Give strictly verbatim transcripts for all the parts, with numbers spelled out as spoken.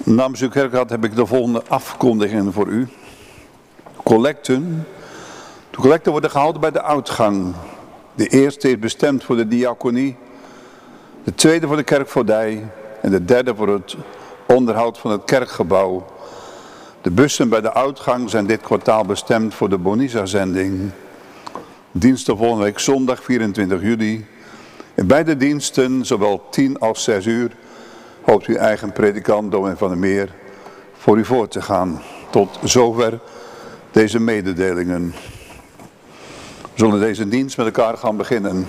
Namens uw kerkraad heb ik de volgende afkondigingen voor u. Collecten. De collecten worden gehouden bij de uitgang. De eerste is bestemd voor de diaconie. De tweede voor de kerkvoogdij. En de derde voor het onderhoud van het kerkgebouw. De bussen bij de uitgang zijn dit kwartaal bestemd voor de Bonisa-zending. Diensten volgende week zondag vierentwintig juli. In beide diensten, zowel tien als zes uur, hoopt uw eigen predikant Dominee van der Meer voor u voor te gaan. Tot zover deze mededelingen. We zullen deze dienst met elkaar gaan beginnen.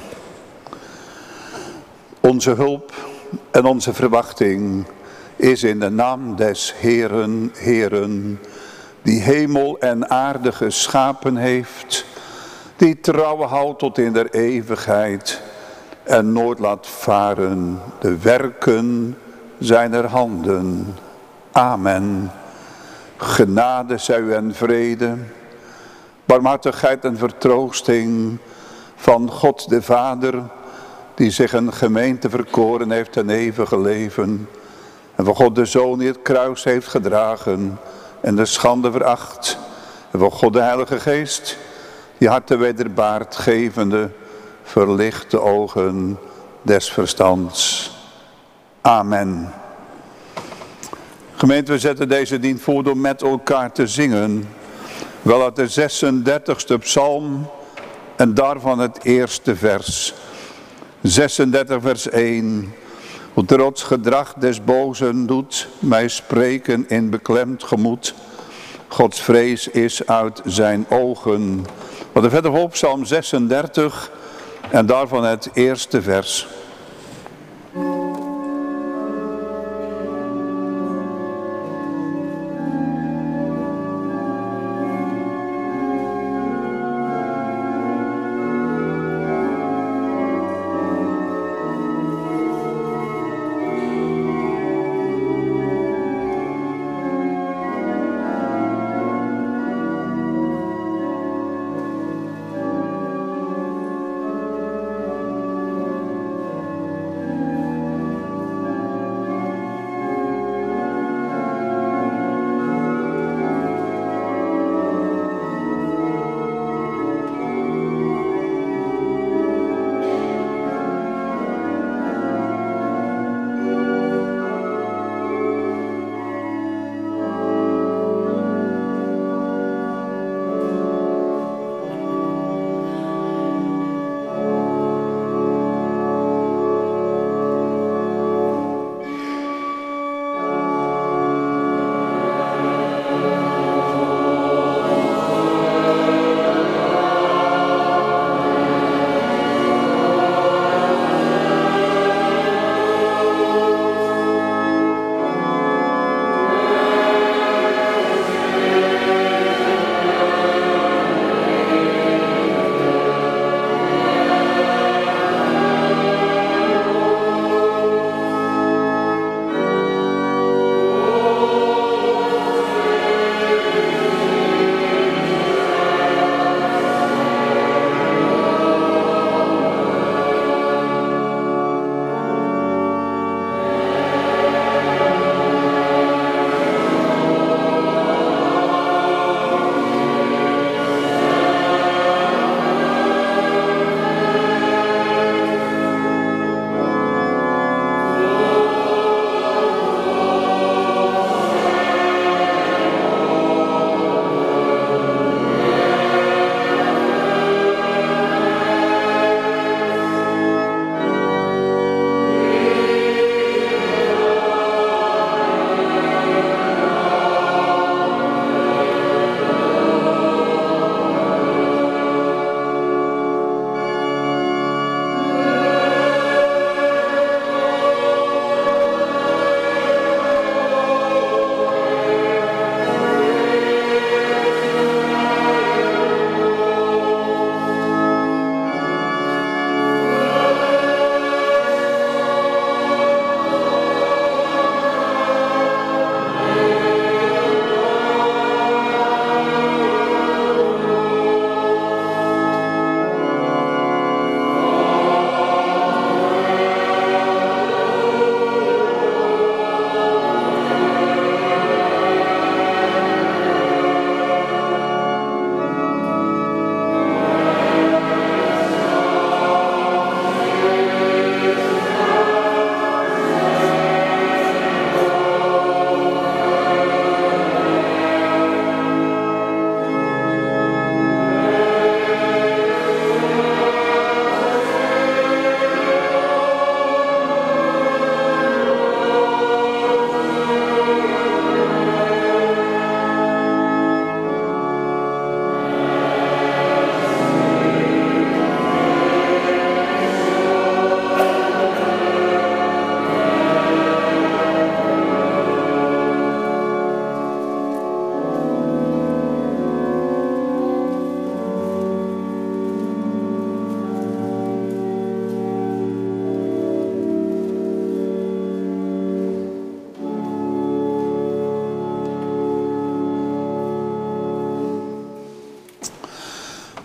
Onze hulp en onze verwachting is in de naam des Heeren, Heeren, die hemel en aarde geschapen heeft, die trouw houdt tot in der eeuwigheid en nooit laat varen de werken zijner handen. Amen. Genade zij u en vrede, barmhartigheid en vertroosting van God de Vader, die zich een gemeente verkoren heeft ten eeuwige leven, en van God de Zoon die het kruis heeft gedragen en de schande veracht, en van God de Heilige Geest, die harten wederbaard gevende, verlicht de ogen des verstands. Amen. Gemeente, we zetten deze dienst voor door met elkaar te zingen. Wel uit de zesendertigste psalm en daarvan het eerste vers. zesendertig vers één. Hoe trots gedrag des bozen doet mij spreken in beklemd gemoed. Gods vrees is uit zijn ogen. Wat er verder op psalm zesendertig en daarvan het eerste vers.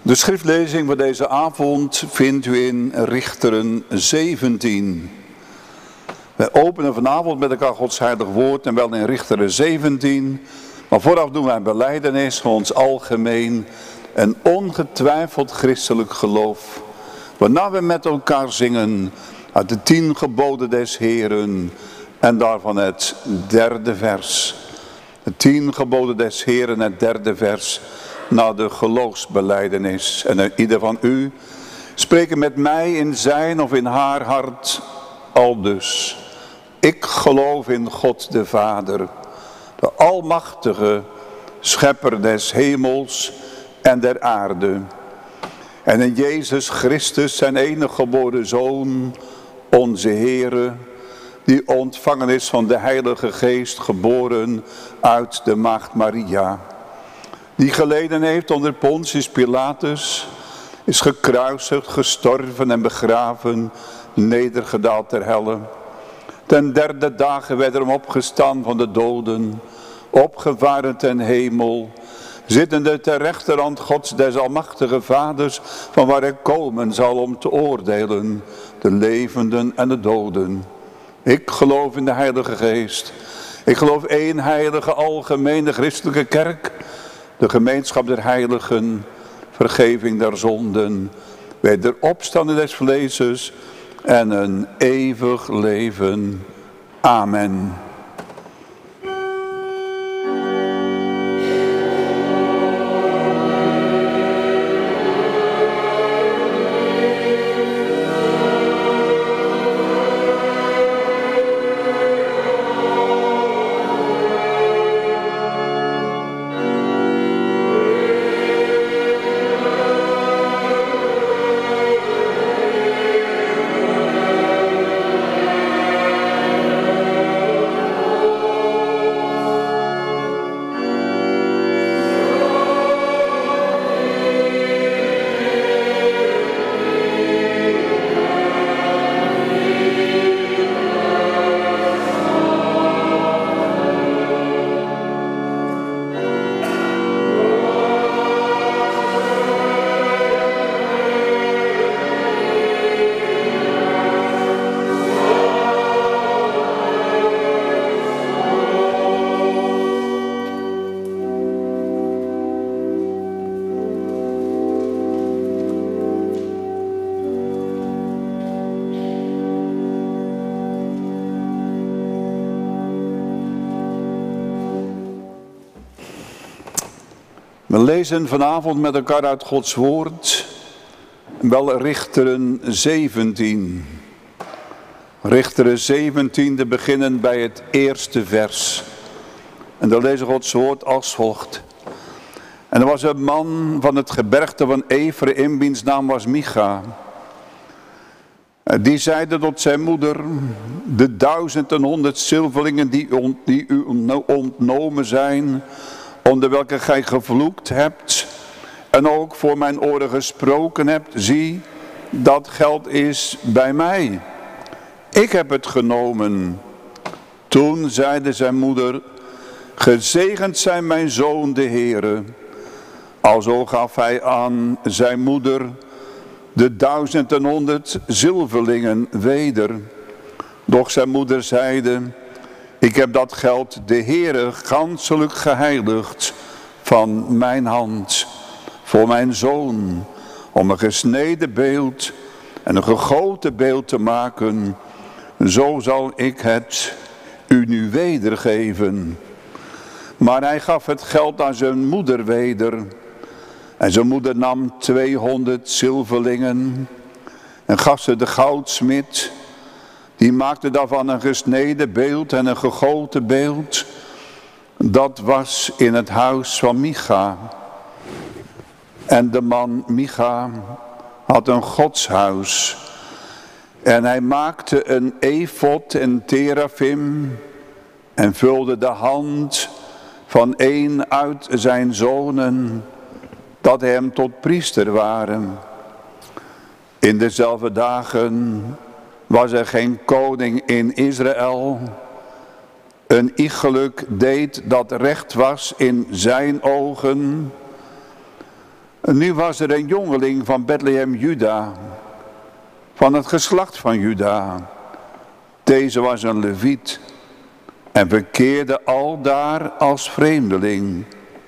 De schriftlezing voor deze avond vindt u in Richteren zeventien. Wij openen vanavond met elkaar Gods heilig woord en wel in Richteren zeventien. Maar vooraf doen wij een belijdenis van ons algemeen en ongetwijfeld christelijk geloof. Waarna we met elkaar zingen uit de tien geboden des Heeren en daarvan het derde vers. De tien geboden des Heeren, het derde vers, na de geloofsbelijdenis. En ieder van u spreken met mij in zijn of in haar hart aldus. Ik geloof in God de Vader, de almachtige schepper des hemels en der aarde. En in Jezus Christus, zijn enige geboren Zoon, onze Heere, die ontvangen is van de Heilige Geest, geboren uit de Maagd Maria. Die geleden heeft onder Pontius Pilatus, is gekruisigd, gestorven en begraven, nedergedaald ter helle. Ten derde dagen werd er hem opgestaan van de doden, opgevaren ten hemel, zittende ter rechterhand Gods des almachtige Vaders, van waar hij komen zal om te oordelen, de levenden en de doden. Ik geloof in de Heilige Geest. Ik geloof één heilige algemene christelijke kerk, de gemeenschap der heiligen, vergeving der zonden, wederopstanding des vleeses en een eeuwig leven. Amen. We lezen vanavond met elkaar uit Gods woord, wel Richteren zeventien. Richteren zeventien, te beginnen bij het eerste vers. En dan lezen Gods woord als volgt. En er was een man van het gebergte van Ephraim, wiens naam was Micha. Die zeide tot zijn moeder, de duizend en honderd zilverlingen die, on, die u ontnomen zijn, onder welke gij gevloekt hebt en ook voor mijn oren gesproken hebt, zie, dat geld is bij mij. Ik heb het genomen. Toen zeide zijn moeder, gezegend zijn mijn zoon de Heere. Alzo gaf hij aan zijn moeder de duizend en honderd zilverlingen weder. Doch zijn moeder zeide, ik heb dat geld de Heere ganselijk geheiligd van mijn hand, voor mijn zoon, om een gesneden beeld en een gegoten beeld te maken. Zo zal ik het u nu wedergeven. Maar hij gaf het geld aan zijn moeder weder. En zijn moeder nam tweehonderd zilverlingen en gaf ze de goudsmid. Die maakte daarvan een gesneden beeld en een gegoten beeld. Dat was in het huis van Micha. En de man Micha had een godshuis. En hij maakte een efod en terafim en vulde de hand van een uit zijn zonen, dat hem tot priester waren. In dezelfde dagen was er geen koning in Israël. Een iegelijk deed dat recht was in zijn ogen. Nu was er een jongeling van Bethlehem Juda, van het geslacht van Juda. Deze was een leviet en verkeerde aldaar als vreemdeling.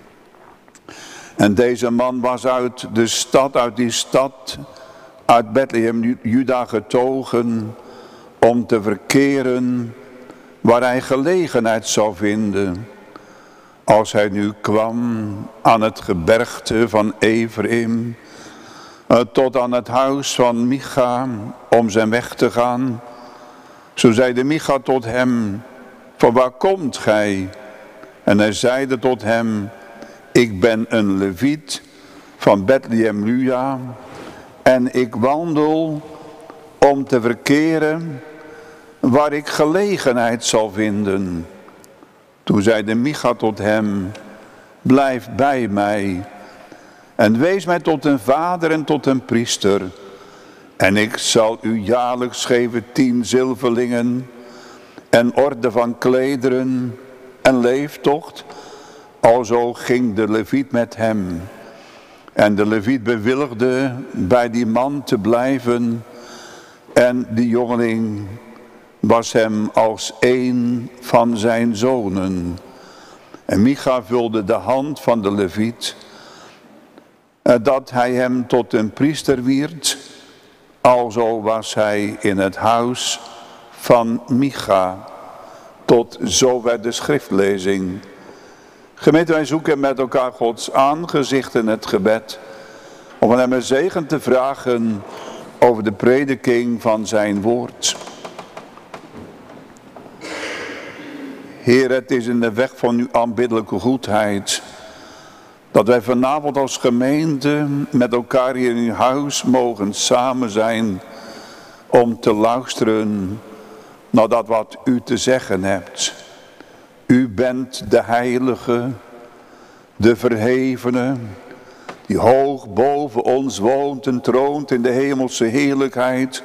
En deze man was uit de stad, uit die stad, uit Bethlehem Juda getogen om te verkeren waar hij gelegenheid zou vinden. Als hij nu kwam aan het gebergte van Ephraim, tot aan het huis van Micha om zijn weg te gaan, zo zeide Micha tot hem, van waar komt gij? En hij zeide tot hem, ik ben een leviet van Bethlehem Juda en ik wandel om te verkeren waar ik gelegenheid zal vinden. Toen zeide Micha tot hem, blijf bij mij en wees mij tot een vader en tot een priester. En ik zal u jaarlijks geven tien zilverlingen en orde van klederen en leeftocht. Alzo ging de leviet met hem. En de leviet bewilligde bij die man te blijven. En die jongeling was hem als een van zijn zonen. En Micha vulde de hand van de leviet, dat hij hem tot een priester wierd. Alzo was hij in het huis van Micha. Tot zover de schriftlezing. Gemeente, wij zoeken met elkaar Gods aangezicht in het gebed. Om van hem een zegen te vragen over de prediking van zijn woord. Heer, het is in de weg van uw aanbiddelijke goedheid dat wij vanavond als gemeente met elkaar hier in uw huis mogen samen zijn om te luisteren naar dat wat u te zeggen hebt. U bent de heilige, de verhevene, die hoog boven ons woont en troont in de hemelse heerlijkheid.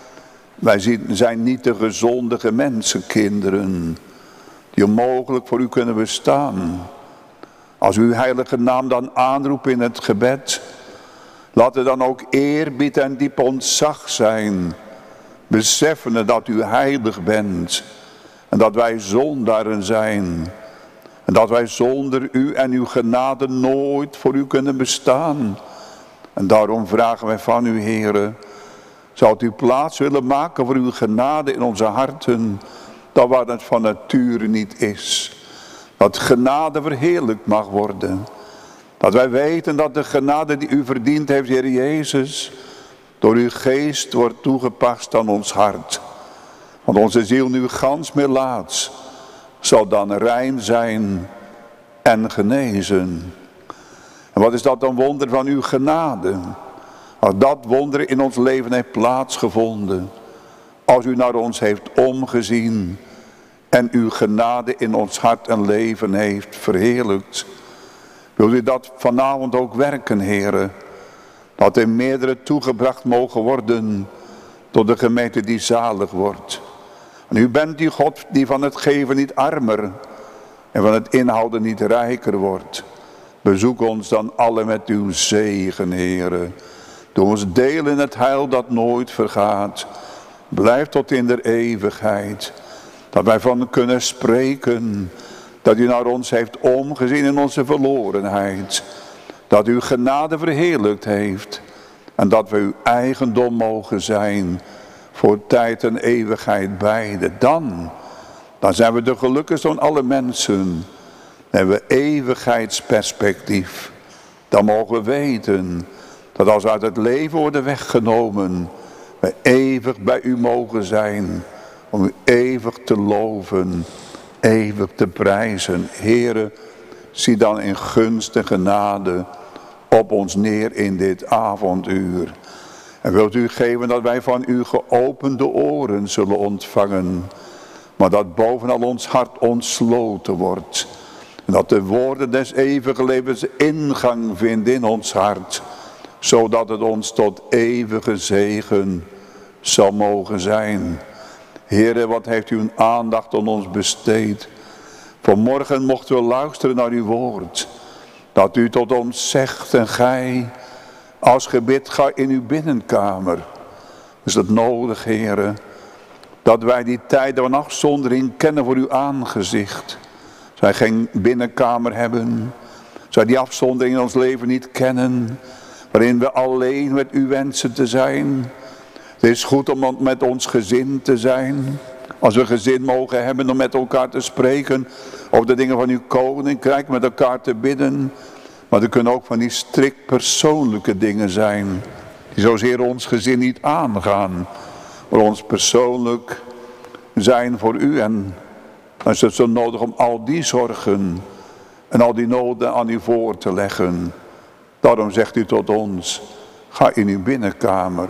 Wij zijn niet de gezondige mensenkinderen die onmogelijk voor u kunnen bestaan. Als u uw heilige naam dan aanroept in het gebed, laat er dan ook eerbied en diep ontzag zijn, beseffende dat u heilig bent en dat wij zondaren zijn en dat wij zonder u en uw genade nooit voor u kunnen bestaan. En daarom vragen wij van u, Heere, zou u plaats willen maken voor uw genade in onze harten, dat waar het van nature niet is. Dat genade verheerlijkt mag worden. Dat wij weten dat de genade die u verdiend heeft, Heer Jezus, door uw geest wordt toegepast aan ons hart. Want onze ziel nu gans meerlaats zal dan rein zijn en genezen. En wat is dat dan wonder van uw genade? Als dat wonder in ons leven heeft plaatsgevonden. Als u naar ons heeft omgezien en uw genade in ons hart en leven heeft verheerlijkt. Wilt u dat vanavond ook werken, Heere? Dat er meerdere toegebracht mogen worden tot de gemeente die zalig wordt. En u bent die God die van het geven niet armer en van het inhouden niet rijker wordt. Bezoek ons dan alle met uw zegen, Heere. Doe ons deel in het heil dat nooit vergaat. Blijf tot in der eeuwigheid. Dat wij van kunnen spreken dat u naar ons heeft omgezien in onze verlorenheid. Dat uw genade verheerlijkt heeft. En dat we uw eigendom mogen zijn voor tijd en eeuwigheid beide. Dan, dan zijn we de gelukkigste van alle mensen. Dan hebben we eeuwigheidsperspectief. Dan mogen we weten dat als we uit het leven worden weggenomen, we eeuwig bij u mogen zijn. Om u eeuwig te loven, eeuwig te prijzen. Heere, zie dan in gunst en genade op ons neer in dit avonduur. En wilt u geven dat wij van u geopende oren zullen ontvangen. Maar dat bovenal ons hart ontsloten wordt. En dat de woorden des eeuwige levens ingang vinden in ons hart. Zodat het ons tot eeuwige zegen zal mogen zijn. Heere, wat heeft u een aandacht aan ons besteed. Vanmorgen mochten we luisteren naar uw woord. Dat u tot ons zegt en gij Als gebed ga in uw binnenkamer. Is dat nodig, heren, dat wij die tijden van afzondering kennen voor uw aangezicht. Zij geen binnenkamer hebben. Zij die afzondering in ons leven niet kennen. Waarin we alleen met u wensen te zijn. Het is goed om met ons gezin te zijn. Als we gezin mogen hebben om met elkaar te spreken. Over de dingen van uw koninkrijk, met elkaar te bidden. Maar er kunnen ook van die strikt persoonlijke dingen zijn. Die zozeer ons gezin niet aangaan. Maar ons persoonlijk zijn voor u. En dan is het zo nodig om al die zorgen en al die noden aan u voor te leggen. Daarom zegt u tot ons, ga in uw binnenkamer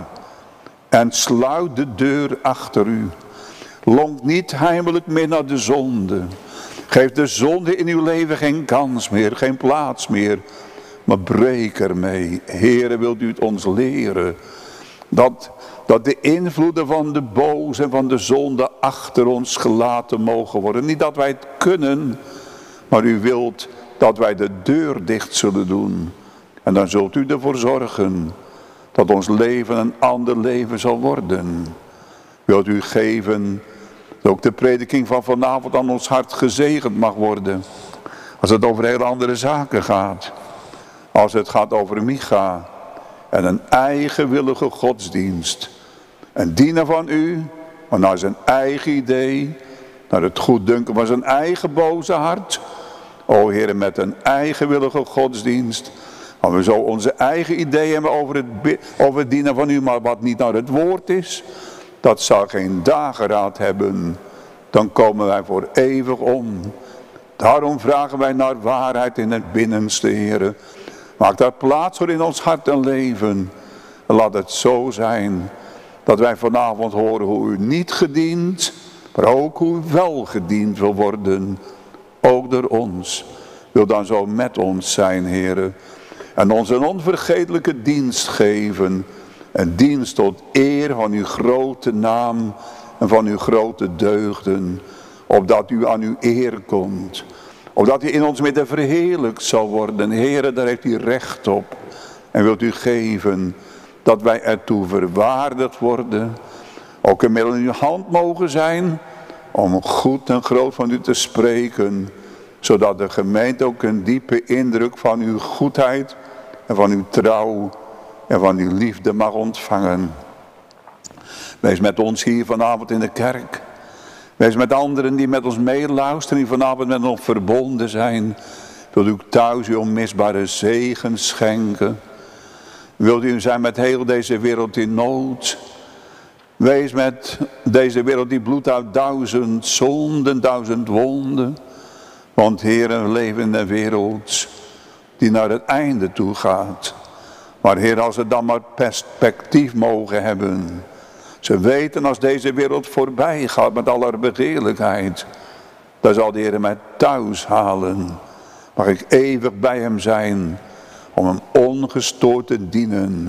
en sluit de deur achter u. Lonk niet heimelijk meer naar de zonde. Geef de zonde in uw leven geen kans meer, geen plaats meer. Maar breek ermee. Heere, wilt u het ons leren. Dat, dat de invloeden van de boze en van de zonde achter ons gelaten mogen worden. Niet dat wij het kunnen, maar u wilt dat wij de deur dicht zullen doen. En dan zult u ervoor zorgen dat ons leven een ander leven zal worden. Wilt u geven dat ook de prediking van vanavond aan ons hart gezegend mag worden. Als het over heel andere zaken gaat. Als het gaat over Micha en een eigenwillige godsdienst. Een diener van u, maar naar zijn eigen idee, naar het goeddunken van zijn eigen boze hart. O Heer, met een eigenwillige godsdienst. Als we zo onze eigen ideeën hebben over het, over het dienen van u, maar wat niet naar het woord is. Dat zal geen dageraad hebben. Dan komen wij voor eeuwig om. Daarom vragen wij naar waarheid in het binnenste, Heer. Maak daar plaats voor in ons hart en leven. En laat het zo zijn dat wij vanavond horen hoe u niet gediend, maar ook hoe u wel gediend wil worden. Ook door ons. Wil dan zo met ons zijn, Heer. En ons een onvergetelijke dienst geven. Een dienst tot eer van uw grote naam en van uw grote deugden. Opdat u aan uw eer komt. Opdat u in ons midden verheerlijkt zal worden. Heere, daar heeft u recht op. En wilt u geven dat wij ertoe verwaardigd worden. Ook een middel in uw hand mogen zijn. Om goed en groot van u te spreken. Zodat de gemeente ook een diepe indruk van uw goedheid. En van uw trouw. En van uw liefde mag ontvangen. Wees met ons hier vanavond in de kerk. Wees met anderen die met ons meeluisteren, die vanavond met ons verbonden zijn. Wilt u thuis uw onmisbare zegen schenken. Wilt u zijn met heel deze wereld in nood. Wees met deze wereld die bloedt uit duizend zonden, duizend wonden. Want Heer, we leven in een wereld die naar het einde toe gaat. Maar Heer, als we dan maar perspectief mogen hebben. Ze weten als deze wereld voorbij gaat met al haar begeerlijkheid. Dan zal de Heer mij thuis halen. Mag ik eeuwig bij hem zijn. Om hem ongestoord te dienen.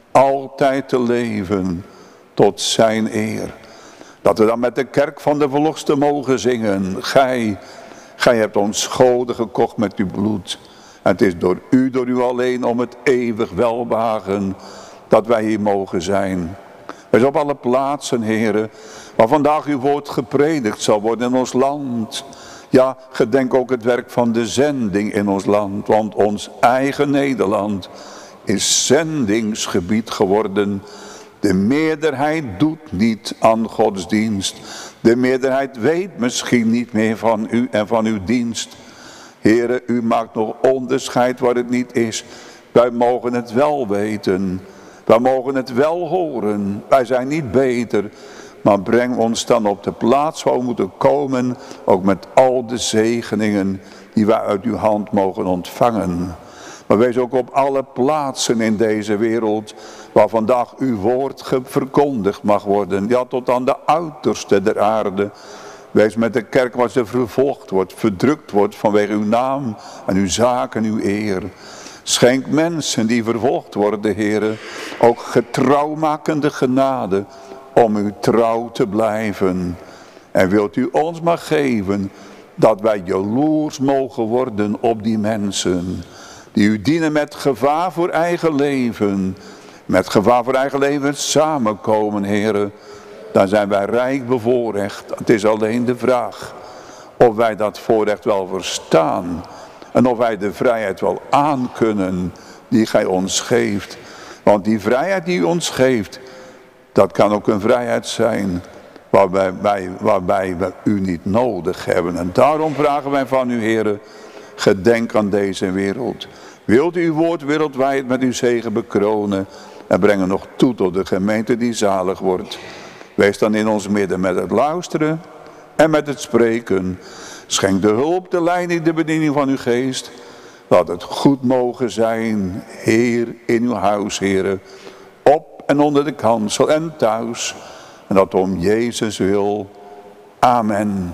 Altijd te leven. Tot zijn eer. Dat we dan met de kerk van de verloste mogen zingen. Gij, gij hebt ons goden gekocht met uw bloed. En het is door u, door u alleen om het eeuwig welbehagen. Dat wij hier mogen zijn. Wees op alle plaatsen, heren, waar vandaag uw woord gepredikt zal worden in ons land. Ja, gedenk ook het werk van de zending in ons land. Want ons eigen Nederland is zendingsgebied geworden. De meerderheid doet niet aan godsdienst. De meerderheid weet misschien niet meer van u en van uw dienst. Heren, u maakt nog onderscheid waar het niet is. Wij mogen het wel weten. Wij mogen het wel horen. Wij zijn niet beter. Maar breng ons dan op de plaats waar we moeten komen. Ook met al de zegeningen die wij uit uw hand mogen ontvangen. Maar wees ook op alle plaatsen in deze wereld. Waar vandaag uw woord verkondigd mag worden. Ja, tot aan de uiterste der aarde. Wees met de kerk waar ze vervolgd wordt, verdrukt wordt vanwege uw naam en uw zaak en uw eer. Schenk mensen die vervolgd worden, Heere, ook getrouwmakende genade om u trouw te blijven. En wilt u ons maar geven dat wij jaloers mogen worden op die mensen die u dienen met gevaar voor eigen leven. Met gevaar voor eigen leven samenkomen, Heere. Daar zijn wij rijk bevoorrecht. Het is alleen de vraag of wij dat voorrecht wel verstaan. En of wij de vrijheid wel aankunnen die gij ons geeft. Want die vrijheid die u ons geeft, dat kan ook een vrijheid zijn waarbij, wij, waarbij we u niet nodig hebben. En daarom vragen wij van u, Heere, gedenk aan deze wereld. Wilt u uw woord wereldwijd met uw zegen bekronen en brengen nog toe tot de gemeente die zalig wordt. Wees dan in ons midden met het luisteren en met het spreken. Schenk de hulp, de leiding, de bediening van uw geest. Laat het goed mogen zijn, Heer, in uw huis, Heere. Op en onder de kansel en thuis. En dat om Jezus wil. Amen.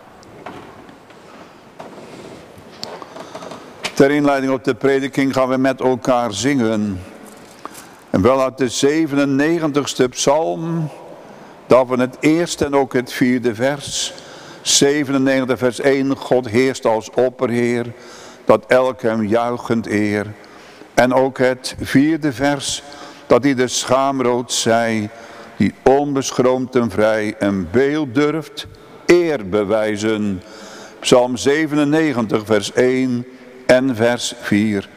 Ter inleiding op de prediking gaan we met elkaar zingen. En wel uit de zevenennegentigste psalm. Daarvan het eerste en ook het vierde vers. zevenennegentig vers één. God heerst als opperheer. Dat elk hem juichend eer. En ook het vierde vers. Dat hij de schaamrood zij. Die onbeschroomd en vrij en beeld durft eer bewijzen. Psalm zevenennegentig vers één en vers vier.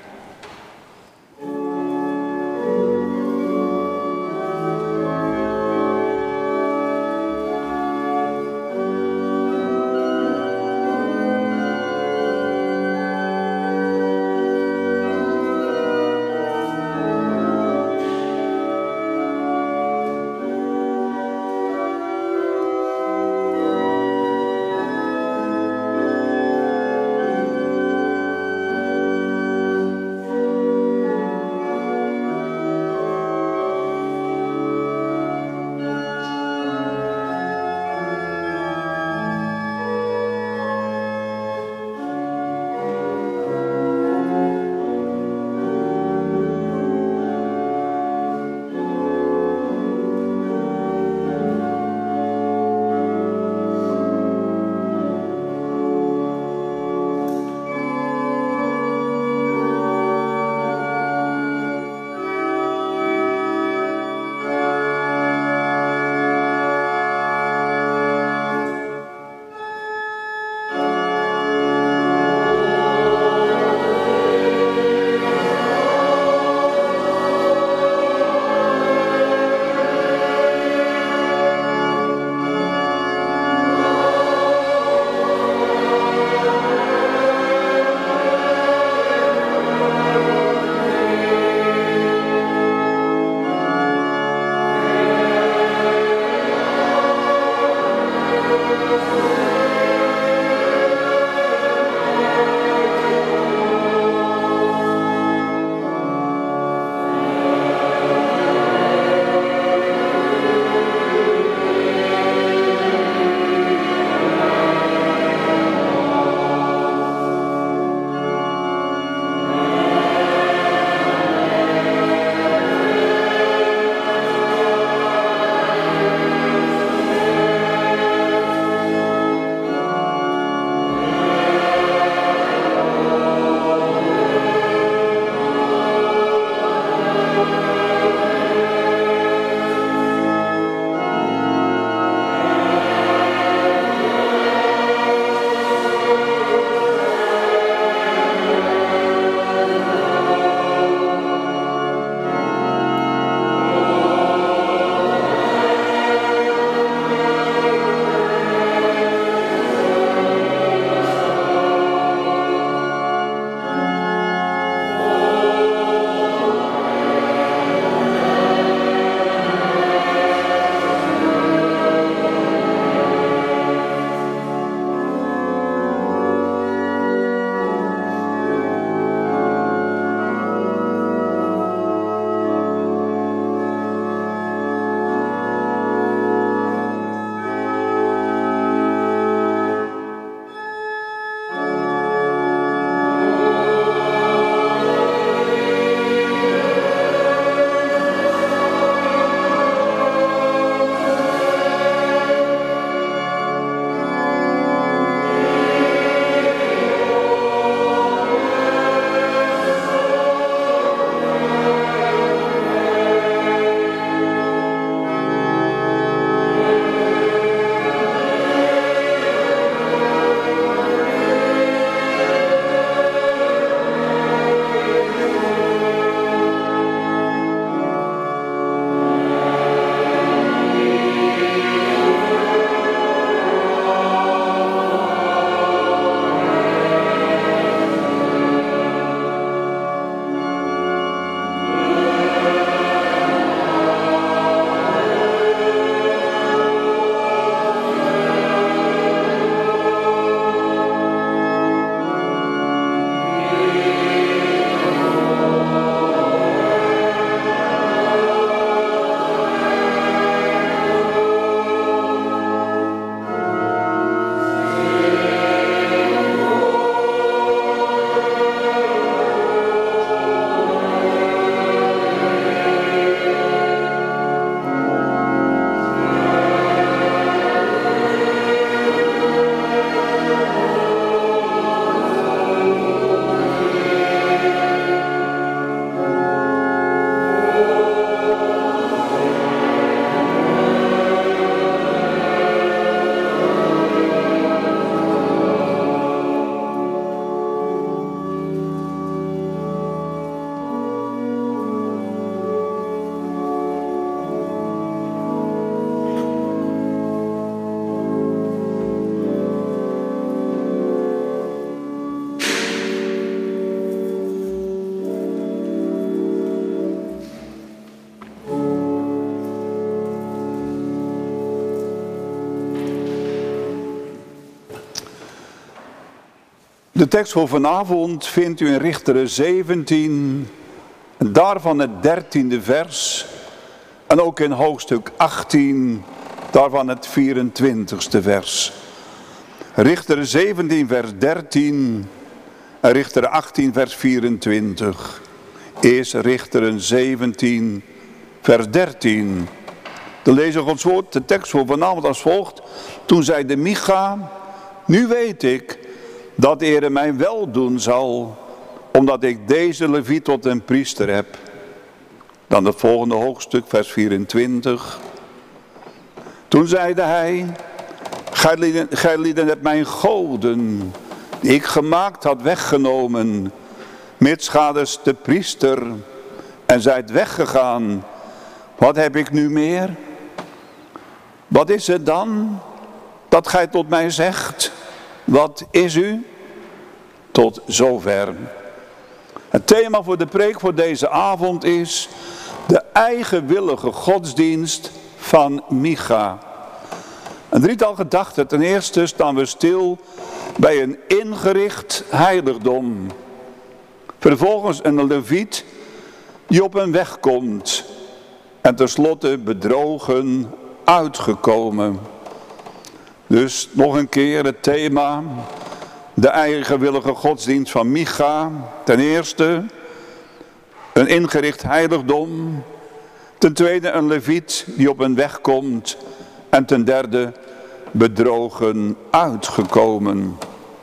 De tekst voor vanavond vindt u in Richteren zeventien, en daarvan het dertiende vers. En ook in hoofdstuk achttien, daarvan het vierentwintigste vers. Richteren zeventien vers dertien en Richteren achttien vers vierentwintig. Eerst Richteren zeventien vers dertien. De lezer Gods woord, de tekst voor vanavond als volgt. Toen zeide Micha, nu weet ik dat de Heere mij wel doen zal, omdat ik deze Leviet tot een priester heb. Dan het volgende hoofdstuk, vers vierentwintig. Toen zeide hij, gij lieden, gij lieden hebt mijn goden, die ik gemaakt had, weggenomen, mitsgaders de priester, en zijt weggegaan. Wat heb ik nu meer? Wat is het dan dat gij tot mij zegt? Wat is u? Tot zover. Het thema voor de preek voor deze avond is de eigenwillige godsdienst van Micha. Een drietal gedachten. Ten eerste staan we stil bij een ingericht heiligdom. Vervolgens een leviet die op een weg komt. En tenslotte bedrogen uitgekomen. Dus nog een keer het thema. De eigenwillige godsdienst van Micha. Ten eerste een ingericht heiligdom. Ten tweede een leviet die op een weg komt. En ten derde bedrogen uitgekomen.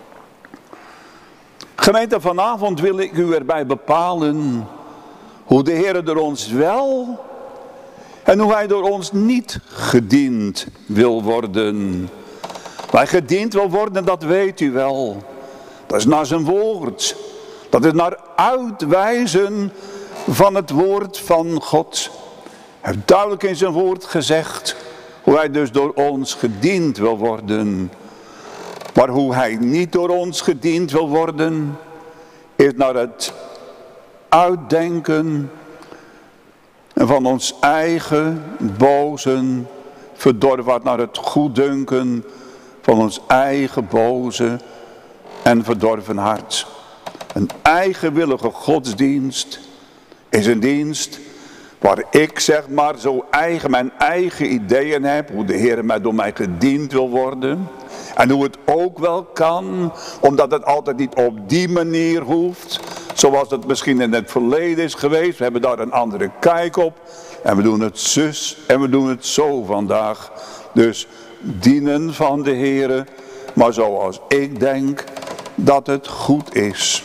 Gemeente, vanavond wil ik u erbij bepalen hoe de Heer door ons wel en hoe hij door ons niet gediend wil worden. Wij gediend wil worden, dat weet u wel. Dat is naar zijn woord. Dat is naar uitwijzen van het woord van God. Hij heeft duidelijk in zijn woord gezegd hoe hij dus door ons gediend wil worden. Maar hoe hij niet door ons gediend wil worden, is naar het uitdenken van ons eigen boze verdorven, naar het goeddunken van ons eigen boze en verdorven hart. Een eigenwillige godsdienst is een dienst waar ik zeg maar zo eigen mijn eigen ideeën heb, hoe de Heer mij door mij gediend wil worden. En hoe het ook wel kan, omdat het altijd niet op die manier hoeft. Zoals het misschien in het verleden is geweest. We hebben daar een andere kijk op. En we doen het zus en we doen het zo vandaag. Dus dienen van de Heer, maar zoals ik denk dat het goed is.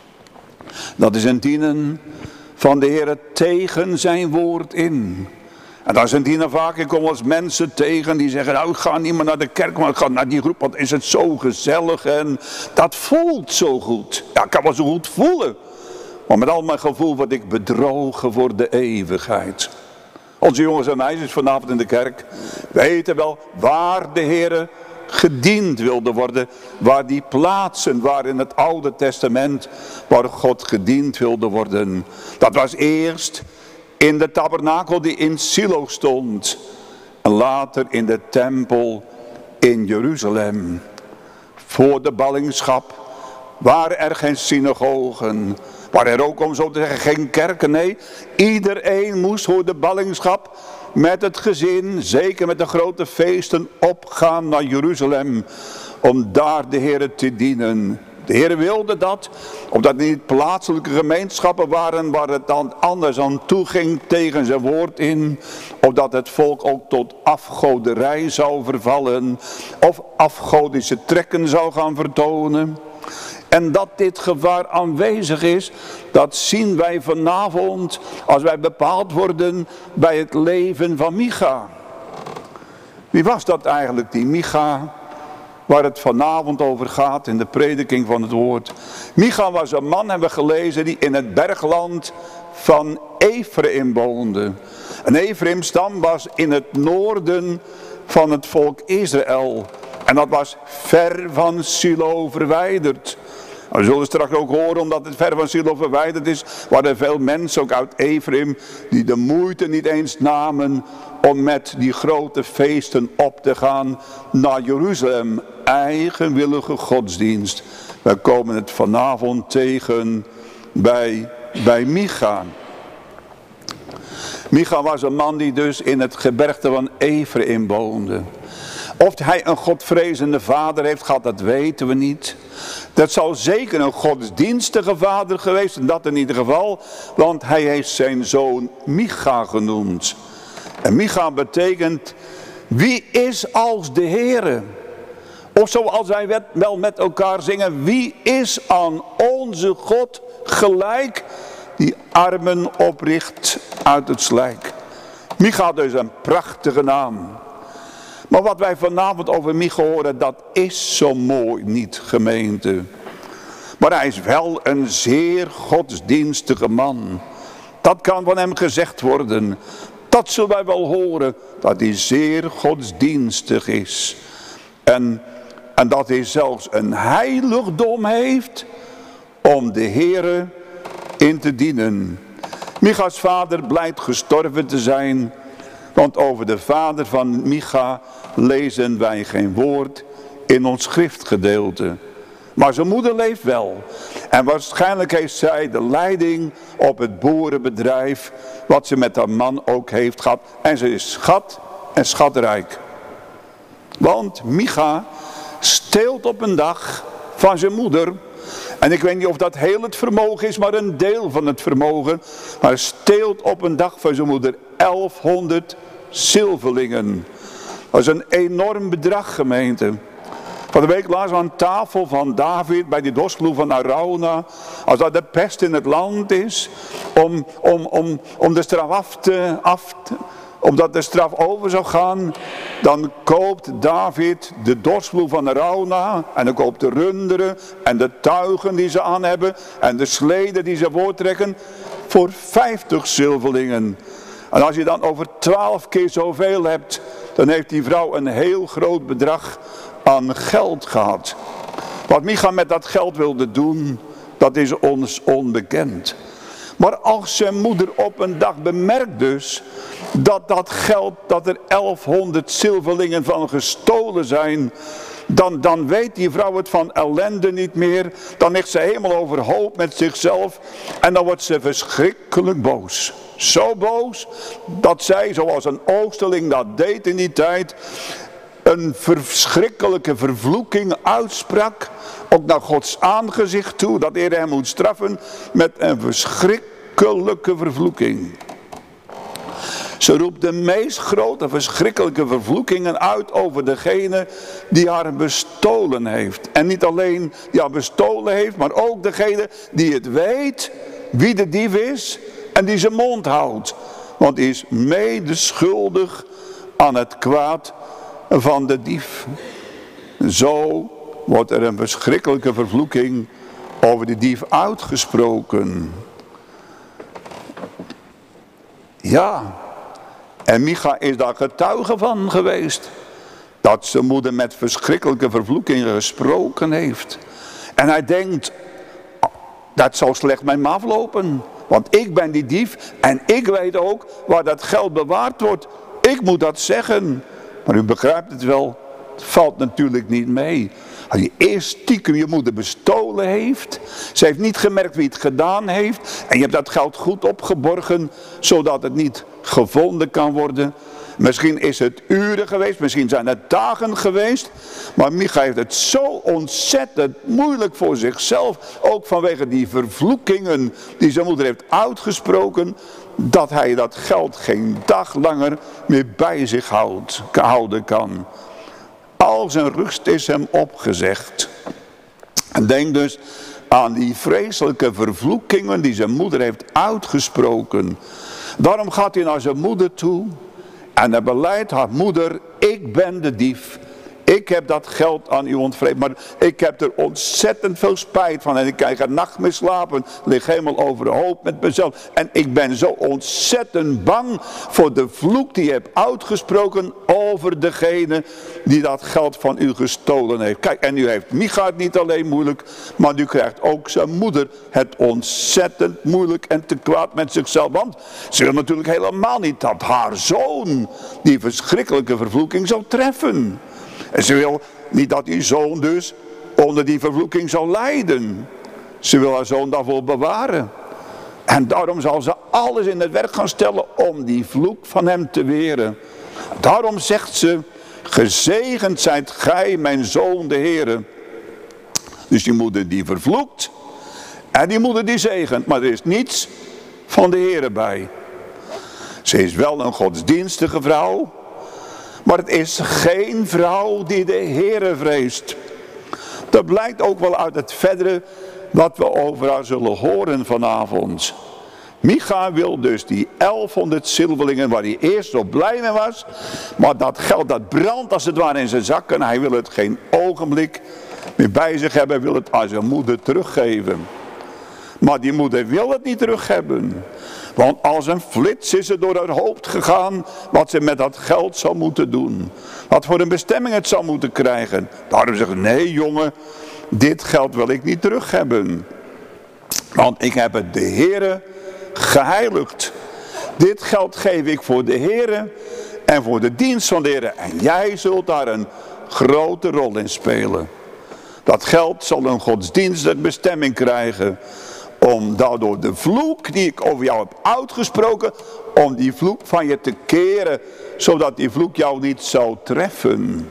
Dat is een dienen van de Heer tegen zijn woord in. En dat is een dienen vaak, ik kom als mensen tegen die zeggen, nou ik ga niet meer naar de kerk, maar ik ga naar die groep, want is het zo gezellig en dat voelt zo goed. Ja, ik kan wel zo goed voelen. Maar met al mijn gevoel word ik bedrogen voor de eeuwigheid. Onze jongens en meisjes vanavond in de kerk weten wel waar de Heer gediend wilde worden. Waar die plaatsen waren in het Oude Testament waar God gediend wilde worden. Dat was eerst in de tabernakel die in Silo stond. En later in de tempel in Jeruzalem. Voor de ballingschap waren er geen synagogen. Waren er ook, om zo te zeggen, geen kerken. Nee, iedereen moest voor de ballingschap met het gezin, zeker met de grote feesten, opgaan naar Jeruzalem. Om daar de Heer te dienen. De Heer wilde dat, omdat het niet plaatselijke gemeenschappen waren waar het dan anders aan toe ging tegen zijn woord in. Opdat het volk ook tot afgoderij zou vervallen. Of afgodische trekken zou gaan vertonen. En dat dit gevaar aanwezig is, dat zien wij vanavond als wij bepaald worden bij het leven van Micha. Wie was dat eigenlijk, die Micha, waar het vanavond over gaat in de prediking van het woord? Micha was een man, hebben we gelezen, die in het bergland van Ephraim woonde. En Ephraim-stam was in het noorden van het volk Israël. En dat was ver van Silo verwijderd. We zullen straks ook horen, omdat het ver van Silo verwijderd is, waren veel mensen, ook uit Ephraim, die de moeite niet eens namen om met die grote feesten op te gaan naar Jeruzalem. Eigenwillige godsdienst. We komen het vanavond tegen bij, bij Micha. Micha was een man die dus in het gebergte van Ephraim woonde. Of hij een godvrezende vader heeft gehad, dat weten we niet. Dat zal zeker een godsdienstige vader geweest zijn, dat in ieder geval. Want hij heeft zijn zoon Micha genoemd. En Micha betekent, wie is als de Heere? Of zoals wij wel met elkaar zingen, wie is aan onze God gelijk, die armen opricht uit het slijk. Micha dus een prachtige naam. Maar wat wij vanavond over Micha horen, dat is zo mooi niet, gemeente. Maar hij is wel een zeer godsdienstige man. Dat kan van hem gezegd worden. Dat zullen wij wel horen, dat hij zeer godsdienstig is. En, en dat hij zelfs een heiligdom heeft om de Heere in te dienen. Micha's vader blijkt gestorven te zijn, want over de vader van Micha lezen wij geen woord in ons schriftgedeelte. Maar zijn moeder leeft wel. En waarschijnlijk heeft zij de leiding op het boerenbedrijf, wat ze met haar man ook heeft gehad. En ze is schat en schatrijk. Want Micha steelt op een dag van zijn moeder. En ik weet niet of dat heel het vermogen is, maar een deel van het vermogen. Maar steelt op een dag van zijn moeder elfhonderd zilverlingen. Dat is een enorm bedrag, gemeente. Van de week lazen we aan tafel van David bij die dorsvloer van Arauna. Als dat de pest in het land is, om, om, om, om de straf af te, af te, omdat de straf over zou gaan, dan koopt David de dorsvloer van Arauna. En dan koopt de runderen en de tuigen die ze aan hebben en de sleden die ze voortrekken voor vijftig zilverlingen. En als je dan over twaalf keer zoveel hebt, dan heeft die vrouw een heel groot bedrag aan geld gehad. Wat Micha met dat geld wilde doen, dat is ons onbekend. Maar als zijn moeder op een dag bemerkt dus dat dat geld, dat er elfhonderd zilverlingen van gestolen zijn, dan, dan weet die vrouw het van ellende niet meer. Dan ligt ze helemaal overhoop met zichzelf en dan wordt ze verschrikkelijk boos. Zo boos dat zij, zoals een oosterling dat deed in die tijd, een verschrikkelijke vervloeking uitsprak, ook naar Gods aangezicht toe, dat Heer hem moet straffen met een verschrikkelijke vervloeking. Ze roept de meest grote verschrikkelijke vervloekingen uit over degene die haar bestolen heeft. En niet alleen die haar bestolen heeft, maar ook degene die het weet wie de dief is en die zijn mond houdt. Want die is medeschuldig aan het kwaad van de dief. Zo wordt er een verschrikkelijke vervloeking over de dief uitgesproken. Ja, en Micha is daar getuige van geweest. Dat zijn moeder met verschrikkelijke vervloekingen gesproken heeft. En hij denkt, dat zal slecht met me aflopen. Want ik ben die dief en ik weet ook waar dat geld bewaard wordt. Ik moet dat zeggen. Maar u begrijpt het wel, het valt natuurlijk niet mee. Als je eerst stiekem je moeder bestolen heeft. Ze heeft niet gemerkt wie het gedaan heeft. En je hebt dat geld goed opgeborgen, zodat het niet gevonden kan worden. Misschien is het uren geweest, misschien zijn het dagen geweest. Maar Micha heeft het zo ontzettend moeilijk voor zichzelf. Ook vanwege die vervloekingen die zijn moeder heeft uitgesproken. Dat hij dat geld geen dag langer meer bij zich houdt, houden kan. Al zijn rust is hem opgezegd. En denk dus aan die vreselijke vervloekingen die zijn moeder heeft uitgesproken. Daarom gaat hij naar zijn moeder toe. En hij beleidt haar moeder, ik ben de dief. ik heb dat geld aan u ontvreemd, maar ik heb er ontzettend veel spijt van. En ik krijg een nacht meer slapen, lig helemaal overhoop met mezelf. En ik ben zo ontzettend bang voor de vloek die je hebt uitgesproken over degene die dat geld van u gestolen heeft. Kijk, en nu heeft Micha het niet alleen moeilijk, maar nu krijgt ook zijn moeder het ontzettend moeilijk en te kwaad met zichzelf. Want ze wil natuurlijk helemaal niet dat haar zoon die verschrikkelijke vervloeking zou treffen. En ze wil niet dat die zoon dus onder die vervloeking zal lijden. Ze wil haar zoon daarvoor bewaren. En daarom zal ze alles in het werk gaan stellen om die vloek van hem te weren. Daarom zegt ze, gezegend zijt gij mijn zoon de Heere. Dus die moeder die vervloekt en die moeder die zegent. Maar er is niets van de Heere bij. Ze is wel een godsdienstige vrouw. Maar het is geen vrouw die de Heere vreest. Dat blijkt ook wel uit het verdere wat we over haar zullen horen vanavond. Micha wil dus die elfhonderd zilverlingen waar hij eerst zo blij mee was. Maar dat geld dat brandt als het ware in zijn zak. En hij wil het geen ogenblik meer bij zich hebben. Hij wil het aan zijn moeder teruggeven. Maar die moeder wil het niet teruggeven. Want als een flits is het door haar hoofd gegaan wat ze met dat geld zou moeten doen. Wat voor een bestemming het zou moeten krijgen. Daarom zegt ze, nee jongen, dit geld wil ik niet terug hebben. Want ik heb het de Heere geheiligd. Dit geld geef ik voor de Heere en voor de dienst van de Heere. En jij zult daar een grote rol in spelen. Dat geld zal een godsdienstige bestemming krijgen. Om daardoor de vloek die ik over jou heb uitgesproken, om die vloek van je te keren, zodat die vloek jou niet zou treffen.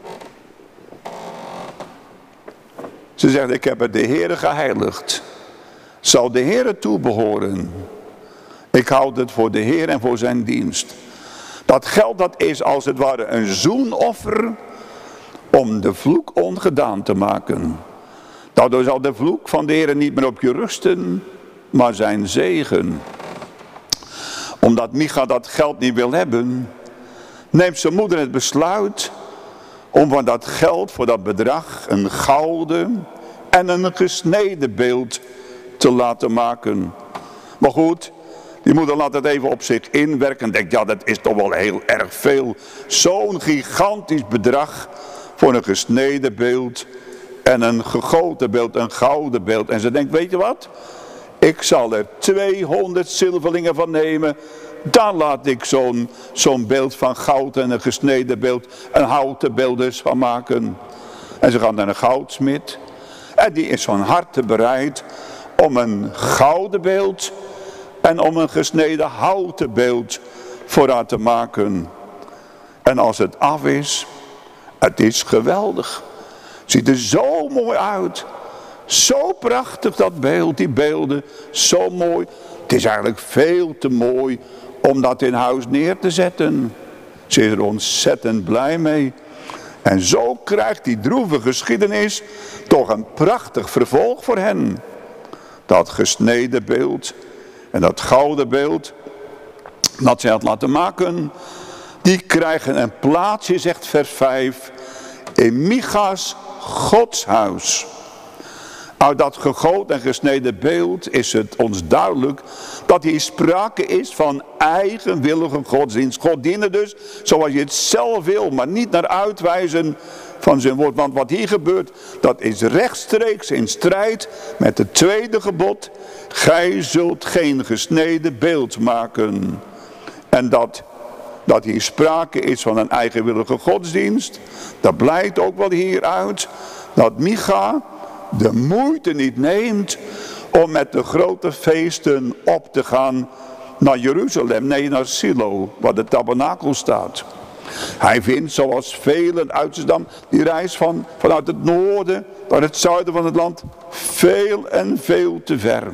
Ze zegt, ik heb het de Heere geheiligd. Zal de Heere toebehoren. Ik houd het voor de Heer en voor zijn dienst. Dat geld dat is als het ware een zoenoffer om de vloek ongedaan te maken. Daardoor zal de vloek van de Heer niet meer op je rusten, maar zijn zegen. Omdat Micha dat geld niet wil hebben, neemt zijn moeder het besluit om van dat geld voor dat bedrag een gouden en een gesneden beeld te laten maken. Maar goed, die moeder laat het even op zich inwerken en denkt, ja dat is toch wel heel erg veel. Zo'n gigantisch bedrag voor een gesneden beeld en een gegoten beeld, een gouden beeld. En ze denkt, weet je wat? Ik zal er tweehonderd zilverlingen van nemen. Dan laat ik zo'n zo'n beeld van goud en een gesneden beeld, een houten beeld dus van maken. En ze gaan naar een goudsmid. En die is van harte bereid om een gouden beeld en om een gesneden houten beeld voor haar te maken. En als het af is, het is geweldig. Ziet er zo mooi uit. Zo prachtig dat beeld, die beelden, zo mooi. Het is eigenlijk veel te mooi om dat in huis neer te zetten. Ze is er ontzettend blij mee. En zo krijgt die droeve geschiedenis toch een prachtig vervolg voor hen. Dat gesneden beeld en dat gouden beeld dat zij had laten maken, die krijgen een plaatsje, zegt vers vijf, in Micha's godshuis. Uit dat gegoten en gesneden beeld is het ons duidelijk dat hier sprake is van eigenwillige godsdienst. God dienen dus zoals je het zelf wil, maar niet naar uitwijzen van zijn woord. Want wat hier gebeurt, dat is rechtstreeks in strijd met het tweede gebod. Gij zult geen gesneden beeld maken. En dat, dat hier sprake is van een eigenwillige godsdienst, dat blijkt ook wel hieruit dat Micha de moeite niet neemt om met de grote feesten op te gaan naar Jeruzalem, nee naar Silo, waar de tabernakel staat. Hij vindt zoals velen uit Zedam die reis van, vanuit het noorden naar het zuiden van het land veel en veel te ver.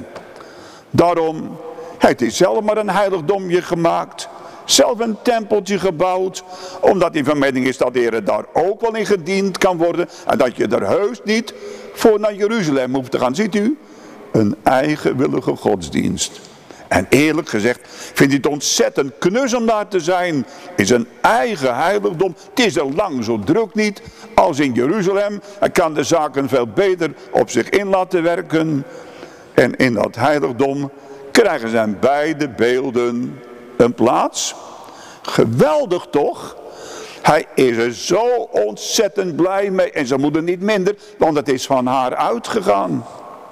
Daarom heeft hij zelf maar een heiligdomje gemaakt, zelf een tempeltje gebouwd, omdat hij van mening is dat de Heer daar ook wel in gediend kan worden en dat je er heus niet voor naar Jeruzalem hoeft te gaan. Ziet u? Een eigenwillige godsdienst. En eerlijk gezegd vindt hij het ontzettend knus om daar te zijn. In zijn eigen heiligdom. Het is er lang zo druk niet als in Jeruzalem. Hij kan de zaken veel beter op zich in laten werken. En in dat heiligdom krijgen zijn beide beelden een plaats. Geweldig toch? Hij is er zo ontzettend blij mee. En zijn moeder niet minder, want het is van haar uitgegaan.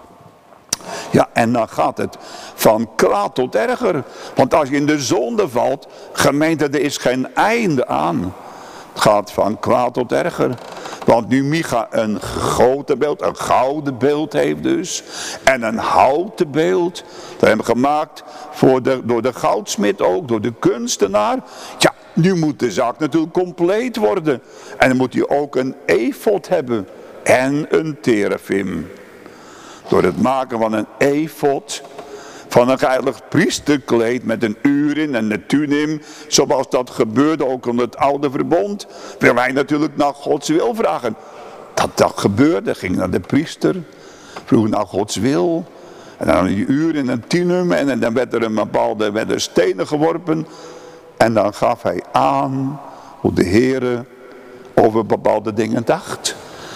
Ja, en dan gaat het van kwaad tot erger. Want als je in de zonde valt, gemeente, er is geen einde aan. Het gaat van kwaad tot erger. Want nu Micha een goten beeld, een gouden beeld heeft dus. En een houten beeld. Dat hebben we gemaakt voor de, door de goudsmid ook, door de kunstenaar. Ja, nu moet de zaak natuurlijk compleet worden. En dan moet hij ook een efod hebben. En een terafim. Door het maken van een efod, van een heilig priesterkleed met een urin en een tunim, zoals dat gebeurde ook onder het oude verbond, wil hij natuurlijk naar Gods wil vragen. Dat dat gebeurde, ging naar de priester, vroeg naar Gods wil, en dan een urin en een tunim, en dan werd er een bepaalde, werden stenen geworpen, en dan gaf hij aan hoe de Heere over bepaalde dingen dacht.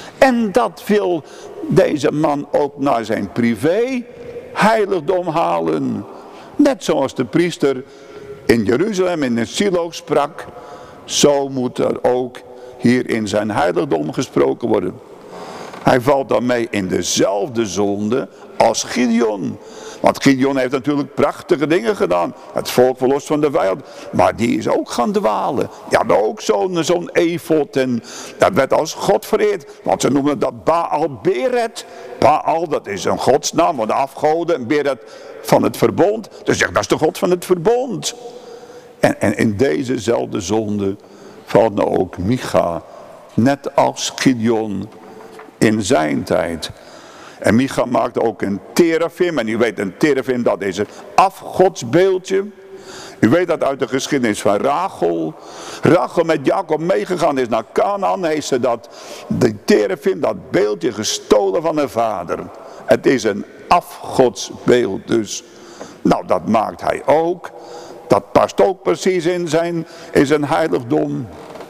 En dat wil deze man ook naar zijn privé heiligdom halen. Net zoals de priester in Jeruzalem in de Silo sprak. Zo moet er ook hier in zijn heiligdom gesproken worden. Hij valt dan mee in dezelfde zonde als Gideon. Want Gideon heeft natuurlijk prachtige dingen gedaan. Het volk verlost van de vijand. Maar die is ook gaan dwalen. Ja, ook zo'n zo'n efod. En dat werd als God vereerd. Want ze noemen dat Baal Beret. Baal, dat is een godsnaam van de afgoden. En Beret van het verbond. Dus zegt, dat is de God van het verbond. En, en in dezezelfde zonde valt nou ook Micha. Net als Gideon in zijn tijd. En Micha maakte ook een terafim. En u weet, een terafim, dat is een afgodsbeeldje. U weet dat uit de geschiedenis van Rachel. Rachel met Jacob meegegaan is naar Canaan. Heeft ze dat, de terafim, dat beeldje gestolen van haar vader. Het is een afgodsbeeld dus. Nou, dat maakt hij ook. Dat past ook precies in zijn, in zijn heiligdom.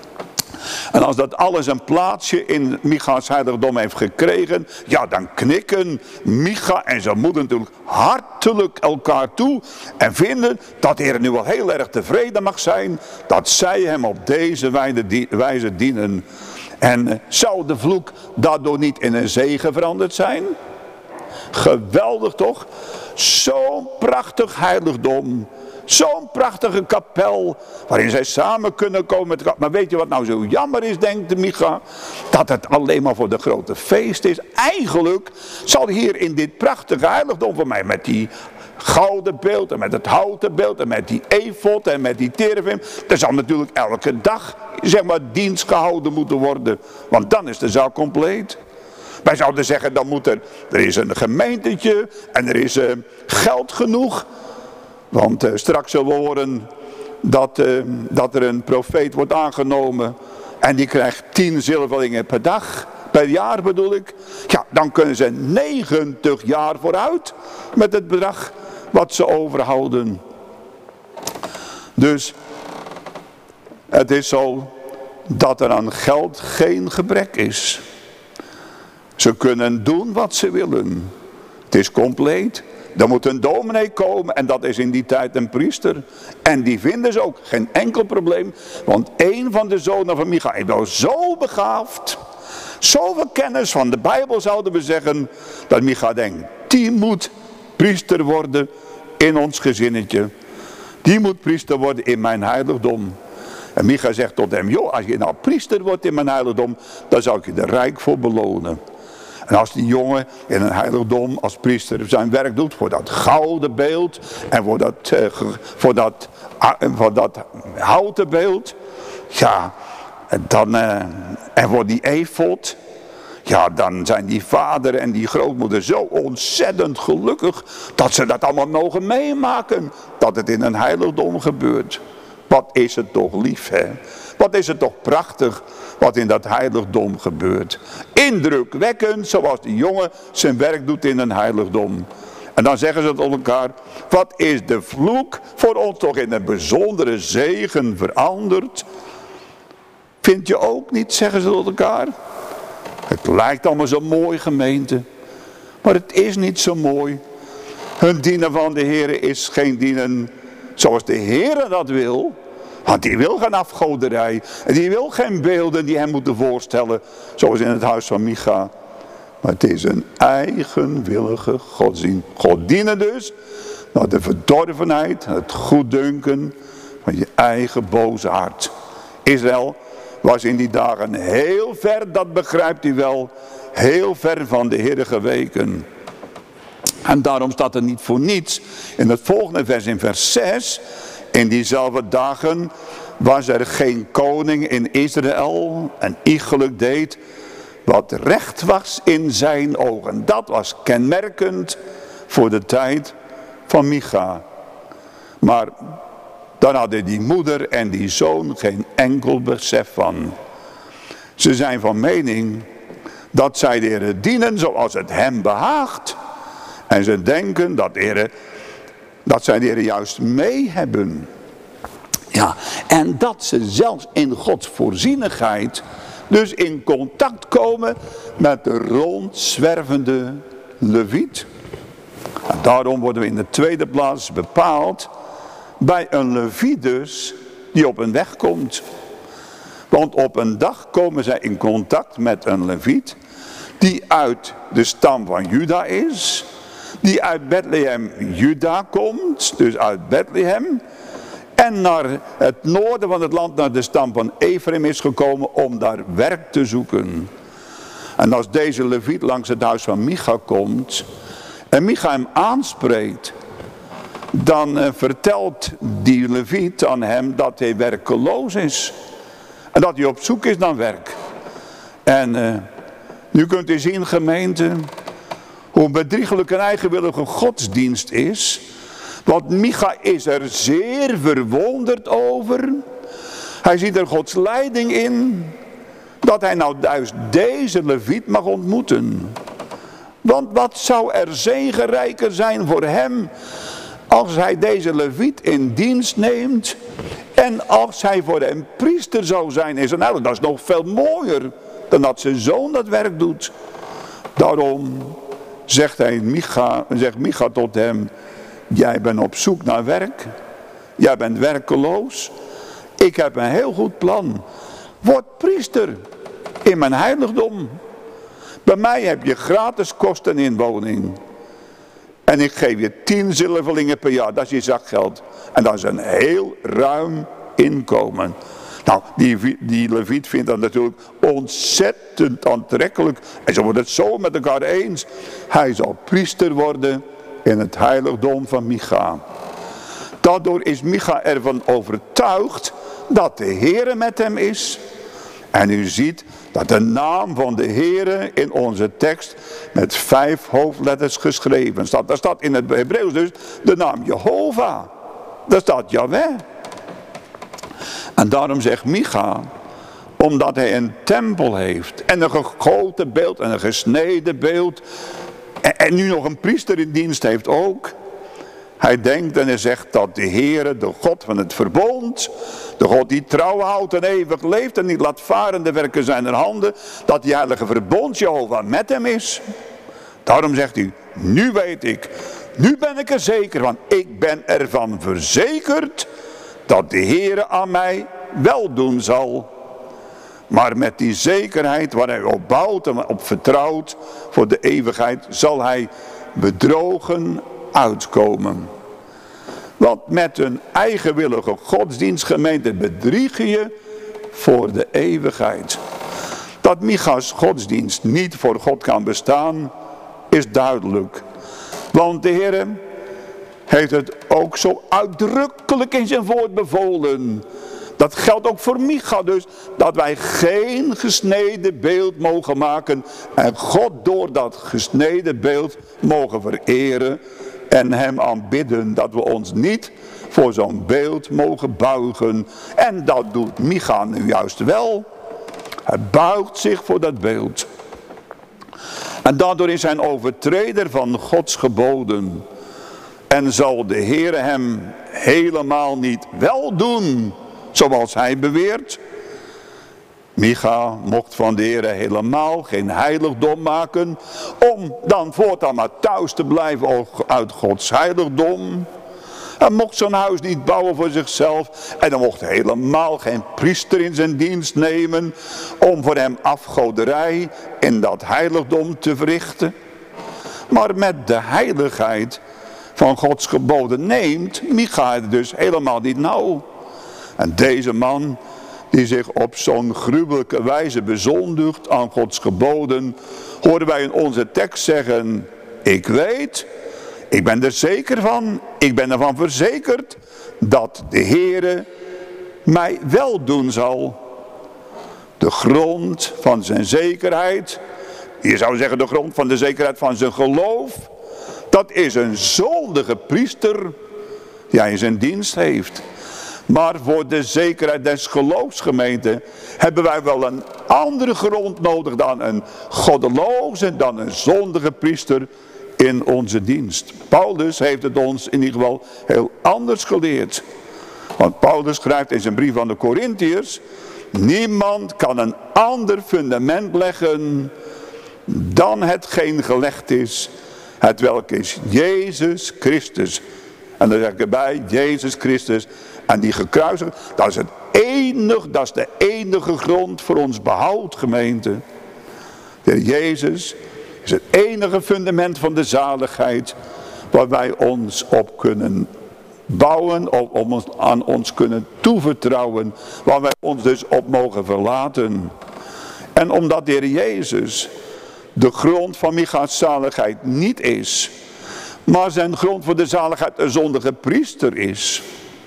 En als dat alles een plaatsje in Micha's heiligdom heeft gekregen, ja, dan knikken Micha en zijn moeder natuurlijk hartelijk elkaar toe en vinden dat de Heer nu wel heel erg tevreden mag zijn dat zij hem op deze wijze dienen. En zou de vloek daardoor niet in een zegen veranderd zijn? Geweldig toch? Zo'n prachtig heiligdom. Zo'n prachtige kapel, waarin zij samen kunnen komen met God. Maar weet je wat nou zo jammer is, denkt de Micha? Dat het alleen maar voor de grote feest is. Eigenlijk zal hier in dit prachtige heiligdom van mij, met die gouden beeld en met het houten beeld en met die efod en met die terafim. Er zal natuurlijk elke dag, zeg maar, dienst gehouden moeten worden. Want dan is de zaak compleet. Wij zouden zeggen, dan moet er, er is een gemeentetje en er is uh, geld genoeg. Want uh, straks zullen we horen dat, uh, dat er een profeet wordt aangenomen. En die krijgt tien zilverlingen per dag, per jaar bedoel ik. Ja, dan kunnen ze negentig jaar vooruit met het bedrag wat ze overhouden. Dus het is zo dat er aan geld geen gebrek is. Ze kunnen doen wat ze willen. Het is compleet. Er moet een dominee komen en dat is in die tijd een priester. En die vinden ze ook, geen enkel probleem. Want een van de zonen van Micha is wel zo begaafd. Zoveel kennis van de Bijbel zouden we zeggen. Dat Micha denkt, die moet priester worden in ons gezinnetje. Die moet priester worden in mijn heiligdom. En Micha zegt tot hem, joh, als je nou priester wordt in mijn heiligdom, dan zou ik je er rijk voor belonen. En als die jongen in een heiligdom als priester zijn werk doet voor dat gouden beeld en voor dat, uh, voor dat, uh, voor dat houten beeld, ja, dan, uh, en voor die efod, ja, dan zijn die vader en die grootmoeder zo ontzettend gelukkig dat ze dat allemaal mogen meemaken, dat het in een heiligdom gebeurt. Wat is het toch lief, hè? Wat is het toch prachtig wat in dat heiligdom gebeurt. Indrukwekkend zoals die jongen zijn werk doet in een heiligdom. En En dan zeggen ze tot elkaar, wat is de vloek voor ons toch in een bijzondere zegen veranderd? Vind je ook niet, zeggen ze tot elkaar. Het lijkt allemaal zo mooi, gemeente. Maar het is niet zo mooi. Hun dienen van de Heer is geen dienen zoals de Heer dat wil. Want die wil geen afgoderij. En die wil geen beelden die hem moeten voorstellen. Zoals in het huis van Micha. Maar het is een eigenwillige godsdienst. God dienen dus naar de verdorvenheid, het goeddunken van je eigen boze hart. Israël was in die dagen heel ver, dat begrijpt u wel, heel ver van de Heer geweken. En daarom staat er niet voor niets in het volgende vers, in vers zes. In diezelfde dagen was er geen koning in Israël en iegelijk deed wat recht was in zijn ogen. Dat was kenmerkend voor de tijd van Micha. Maar daar hadden die moeder en die zoon geen enkel besef van. Ze zijn van mening dat zij de Heer dienen zoals het hem behaagt. En ze denken dat, de Heer, dat zij de Heer juist mee hebben. Ja, en dat ze zelfs in Gods voorzienigheid dus in contact komen met de rondzwervende leviet. En daarom worden we in de tweede plaats bepaald bij een leviet dus die op een weg komt. Want op een dag komen zij in contact met een leviet die uit de stam van Juda is. Die uit Bethlehem Juda komt, dus uit Bethlehem. En naar het noorden van het land, naar de stam van Ephraim is gekomen om daar werk te zoeken. En als deze leviet langs het huis van Micha komt en Micha hem aanspreekt, dan uh, vertelt die leviet aan hem dat hij werkeloos is. En dat hij op zoek is naar werk. En uh, nu kunt u zien, gemeente, hoe bedriegelijk een eigenwillige godsdienst is. Want Micha is er zeer verwonderd over. Hij ziet er Gods leiding in. Dat hij nou juist deze leviet mag ontmoeten. Want wat zou er zegenrijker zijn voor hem als hij deze leviet in dienst neemt. En als hij voor hem priester zou zijn. Is er, nou, dat is nog veel mooier dan dat zijn zoon dat werk doet. Daarom zegt hij Micha, zegt Micha tot hem. Jij bent op zoek naar werk. Jij bent werkeloos. Ik heb een heel goed plan. Word priester in mijn heiligdom. Bij mij heb je gratis kost en inwoning. En ik geef je tien zilverlingen per jaar. Dat is je zakgeld. En dat is een heel ruim inkomen. Nou, die, die leviet vindt dat natuurlijk ontzettend aantrekkelijk. En ze worden het zo met elkaar eens. Hij zal priester worden in het heiligdom van Micha. Daardoor is Micha ervan overtuigd dat de Heere met hem is. En u ziet dat de naam van de Heere in onze tekst met vijf hoofdletters geschreven staat. Daar staat in het Hebreeuws dus de naam Jehovah. Daar staat Yahweh. En daarom zegt Micha, omdat hij een tempel heeft en een gegoten beeld en een gesneden beeld. En, en nu nog een priester in dienst heeft ook. Hij denkt en hij zegt dat de Heere, de God van het verbond, de God die trouw houdt en eeuwig leeft en niet laat varen de werken zijner handen, dat die heilige verbond Jehovah met hem is. Daarom zegt hij, nu weet ik, nu ben ik er zeker van, ik ben ervan verzekerd dat de Heere aan mij wel doen zal. Maar met die zekerheid waar hij op bouwt en op vertrouwt voor de eeuwigheid, zal hij bedrogen uitkomen. Want met een eigenwillige godsdienstgemeente bedrieg je voor de eeuwigheid. Dat Micha's godsdienst niet voor God kan bestaan, is duidelijk. Want de Heer heeft het ook zo uitdrukkelijk in zijn woord bevolen. Dat geldt ook voor Micha dus, dat wij geen gesneden beeld mogen maken en God door dat gesneden beeld mogen vereren en hem aanbidden. Dat we ons niet voor zo'n beeld mogen buigen. En dat doet Micha nu juist wel. Hij buigt zich voor dat beeld. En daardoor is hij een overtreder van Gods geboden. En zal de Heere hem helemaal niet wel doen, zoals hij beweert. Micha mocht van de Heere helemaal geen heiligdom maken, om dan voortaan maar thuis te blijven uit Gods heiligdom. Hij mocht zijn huis niet bouwen voor zichzelf en hij mocht helemaal geen priester in zijn dienst nemen om voor hem afgoderij in dat heiligdom te verrichten. Maar met de heiligheid van Gods geboden neemt Micha het dus helemaal niet nauw. En deze man die zich op zo'n gruwelijke wijze bezondigt aan Gods geboden, horen wij in onze tekst zeggen: ik weet, ik ben er zeker van, ik ben ervan verzekerd dat de Heere mij wel doen zal. De grond van zijn zekerheid, je zou zeggen de grond van de zekerheid van zijn geloof, dat is een zondige priester die hij in zijn dienst heeft. Maar voor de zekerheid des geloofsgemeente hebben wij wel een andere grond nodig dan een goddeloze, dan een zondige priester in onze dienst. Paulus heeft het ons in ieder geval heel anders geleerd. Want Paulus schrijft in zijn brief aan de Korintiërs: niemand kan een ander fundament leggen dan hetgeen gelegd is, het welk is Jezus Christus. En dan zeg ik erbij, Jezus Christus. En die gekruisigd, dat is het enige, dat is de enige grond voor ons behoud, gemeente. De Heer Jezus is het enige fundament van de zaligheid waar wij ons op kunnen bouwen, op, op ons, aan ons kunnen toevertrouwen, waar wij ons dus op mogen verlaten. En omdat de Heer Jezus de grond van Micha's zaligheid niet is, maar zijn grond voor de zaligheid een zondige priester is,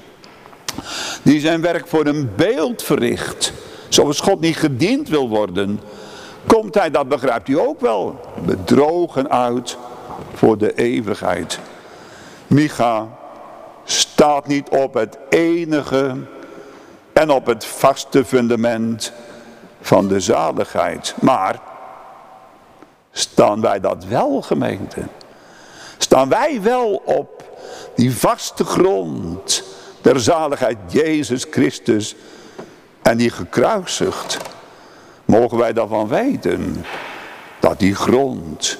die zijn werk voor een beeld verricht, zoals God niet gediend wil worden, komt hij, dat begrijpt u ook wel, bedrogen uit voor de eeuwigheid. Micha staat niet op het enige en op het vaste fundament van de zaligheid. Maar staan wij dat wel, gemeente? Staan wij wel op die vaste grond der zaligheid Jezus Christus en die gekruisigd? Mogen wij daarvan weten dat die grond,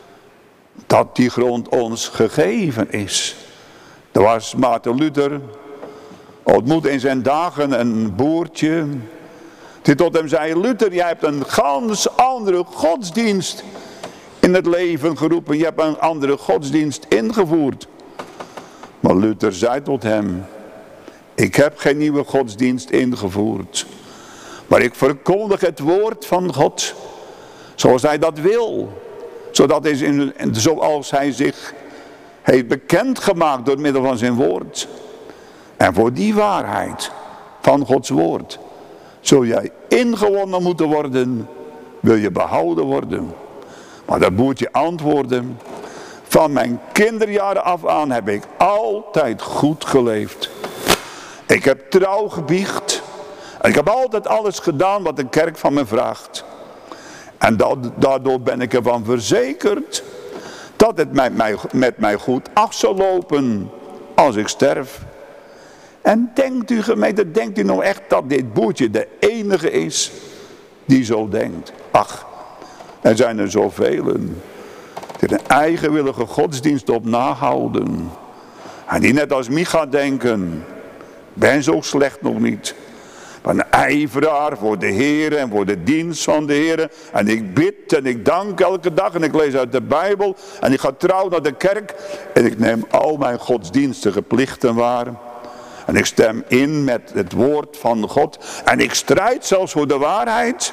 dat die grond ons gegeven is. Er was Maarten Luther, ontmoet in zijn dagen een boertje, die tot hem zei: Luther, jij hebt een gans andere godsdienst in het leven geroepen. Je hebt een andere godsdienst ingevoerd. Maar Luther zei tot hem: ik heb geen nieuwe godsdienst ingevoerd, maar ik verkondig het woord van God zoals hij dat wil. Zodat is in, zoals hij zich heeft bekendgemaakt door middel van zijn woord. En voor die waarheid van Gods woord zul jij ingewonnen moeten worden, wil je behouden worden. Maar dat boertje antwoordde: van mijn kinderjaren af aan heb ik altijd goed geleefd. Ik heb trouw gebiecht. En ik heb altijd alles gedaan wat de kerk van me vraagt. En dat, daardoor ben ik ervan verzekerd dat het met mij, met mij goed af zal lopen als ik sterf. En denkt u, gemeente, denkt u nou echt dat dit boertje de enige is die zo denkt? Ach, er zijn er zoveel die een eigenwillige godsdienst op nahouden. En die net als Micha denken: ben zo slecht nog niet. Maar een ijveraar voor de Heer en voor de dienst van de Heer. En ik bid en ik dank elke dag en ik lees uit de Bijbel. En ik ga trouw naar de kerk. En ik neem al mijn godsdienstige plichten waar. En ik stem in met het woord van God. En ik strijd zelfs voor de waarheid.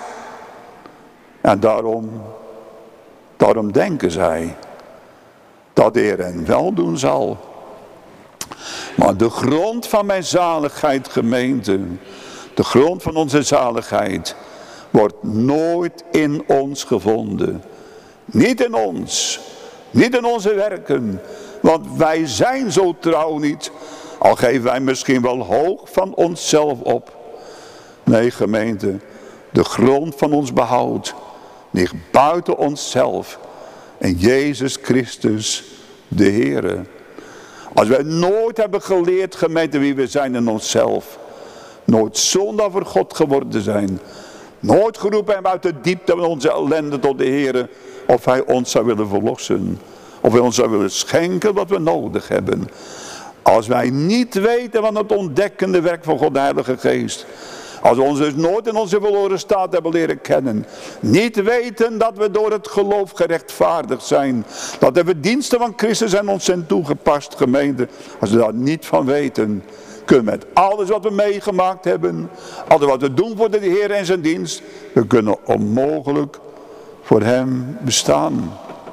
En daarom, daarom denken zij dat de Heer hen wel doen zal. Maar de grond van mijn zaligheid, gemeente, de grond van onze zaligheid, wordt nooit in ons gevonden. Niet in ons, niet in onze werken, want wij zijn zo trouw niet, al geven wij misschien wel hoog van onszelf op. Nee, gemeente, de grond van ons behoud ligt buiten onszelf. en Jezus Christus de Heere. Als wij nooit hebben geleerd, gemeente, wie we zijn in onszelf. Nooit zondaar voor God geworden zijn. Nooit geroepen hebben uit de diepte van onze ellende tot de Heere. Of Hij ons zou willen verlossen. Of Hij ons zou willen schenken wat we nodig hebben. Als wij niet weten van het ontdekkende werk van God de Heilige Geest. Als we ons dus nooit in onze verloren staat hebben leren kennen. Niet weten dat we door het geloof gerechtvaardigd zijn. Dat de verdiensten van Christus zijn ons zijn toegepast, gemeente. Als we daar niet van weten, kunnen we met alles wat we meegemaakt hebben. Alles wat we doen voor de Heer en zijn dienst. We kunnen onmogelijk voor Hem bestaan.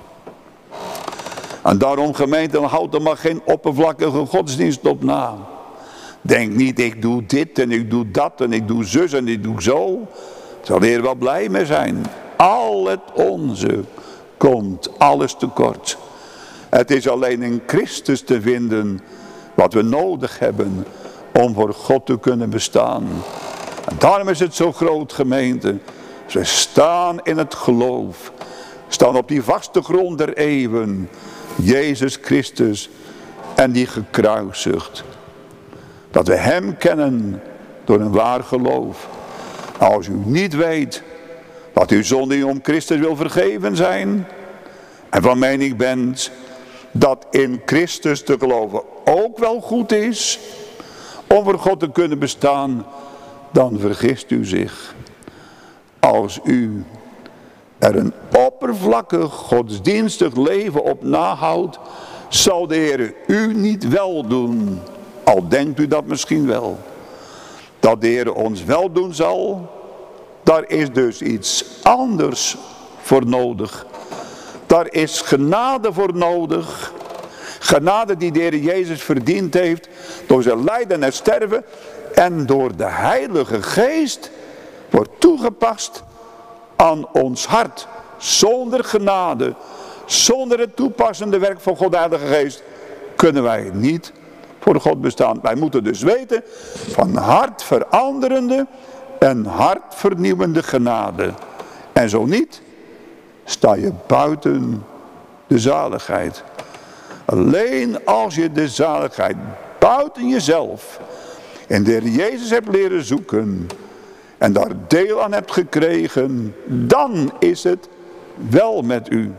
En daarom, gemeente, houd er maar geen oppervlakkige godsdienst op na. Denk niet, ik doe dit en ik doe dat en ik doe zus en ik doe zo. Daar zal de Heer wel blij mee zijn. Al het onze komt alles tekort. Het is alleen in Christus te vinden wat we nodig hebben om voor God te kunnen bestaan. En daarom is het zo groot, gemeente. We staan in het geloof. Staan op die vaste grond der eeuwen. Jezus Christus en die gekruisigd. Dat we Hem kennen door een waar geloof. Als u niet weet dat uw zonde om Christus wil vergeven zijn. En van mening bent dat in Christus te geloven ook wel goed is. Om voor God te kunnen bestaan. Dan vergist u zich. Als u er een oppervlakkig godsdienstig leven op nahoudt. Zal de Heer u niet wel doen. Al denkt u dat misschien wel. Dat de Heer ons wel doen zal. Daar is dus iets anders voor nodig. Daar is genade voor nodig. Genade die de Heer Jezus verdiend heeft. Door zijn lijden en sterven. En door de Heilige Geest. Wordt toegepast aan ons hart. Zonder genade. Zonder het toepassende werk van God de Heilige Geest. Kunnen wij niet voor God bestaan. Wij moeten dus weten van hart veranderende en hart vernieuwende genade. En zo niet, sta je buiten de zaligheid. Alleen als je de zaligheid buiten jezelf en de Heer Jezus hebt leren zoeken en daar deel aan hebt gekregen, dan is het wel met u.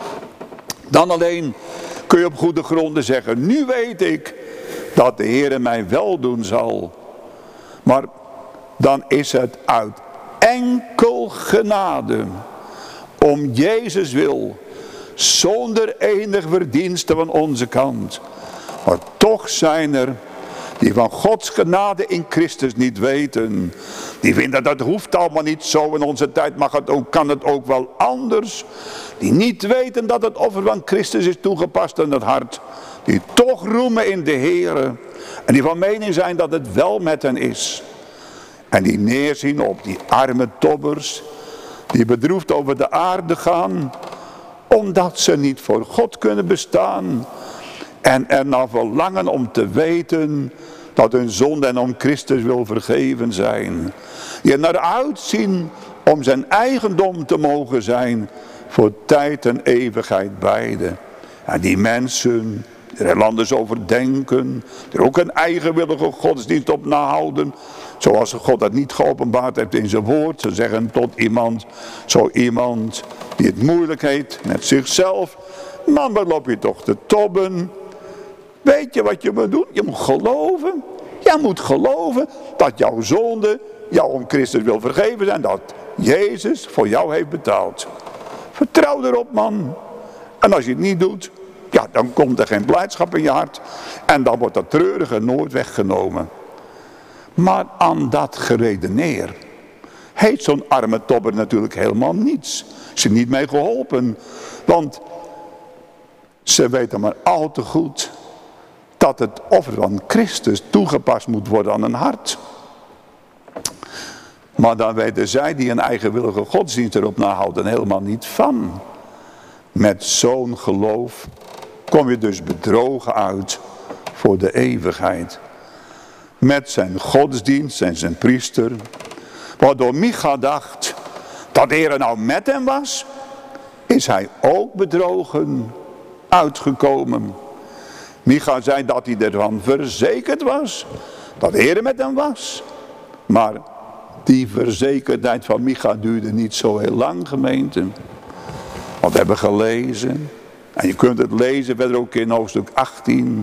Dan alleen kun je op goede gronden zeggen, nu weet ik dat de Heer mij wel doen zal. Maar dan is het uit enkel genade. Om Jezus wil. Zonder enig verdienste van onze kant. Maar toch zijn er die van Gods genade in Christus niet weten. Die vinden dat het hoeft allemaal niet zo. In onze tijd mag het ook, kan het ook wel anders. Die niet weten dat het offer van Christus is toegepast in het hart. Die toch roemen in de Heere. En die van mening zijn dat het wel met hen is. En die neerzien op die arme tobbers. Die bedroefd over de aarde gaan. Omdat ze niet voor God kunnen bestaan. En er naar verlangen om te weten dat hun zonde en om Christus wil vergeven zijn. Die er naar uitzien om zijn eigendom te mogen zijn. Voor tijd en eeuwigheid beide. En die mensen, die er anders over denken. Die er ook een eigenwillige godsdienst op nahouden. Zoals God dat niet geopenbaard heeft in zijn woord. Ze zeggen tot iemand, zo iemand die het moeilijk heeft met zichzelf. Man, wat loop je toch te tobben? Weet je wat je moet doen? Je moet geloven. Jij moet geloven dat jouw zonde jou om Christus wil vergeven zijn. Dat Jezus voor jou heeft betaald. Vertrouw erop, man. En als je het niet doet, ja, dan komt er geen blijdschap in je hart. En dan wordt dat treurige nooit weggenomen. Maar aan dat geredeneer heet zo'n arme tobber natuurlijk helemaal niets. Is er niet mee geholpen. Want ze weten maar al te goed dat het offer van Christus toegepast moet worden aan een hart. Maar dan weten zij die een eigenwillige godsdienst erop nahouden helemaal niet van. Met zo'n geloof kom je dus bedrogen uit voor de eeuwigheid. Met zijn godsdienst en zijn priester. Waardoor Micha dacht dat de Heer nou met hem was. is hij ook bedrogen uitgekomen. Micha zei dat hij ervan verzekerd was, dat de Heer met hem was. Maar die verzekerdheid van Micha duurde niet zo heel lang, gemeente. Want we hebben gelezen, en je kunt het lezen verder ook in hoofdstuk achttien,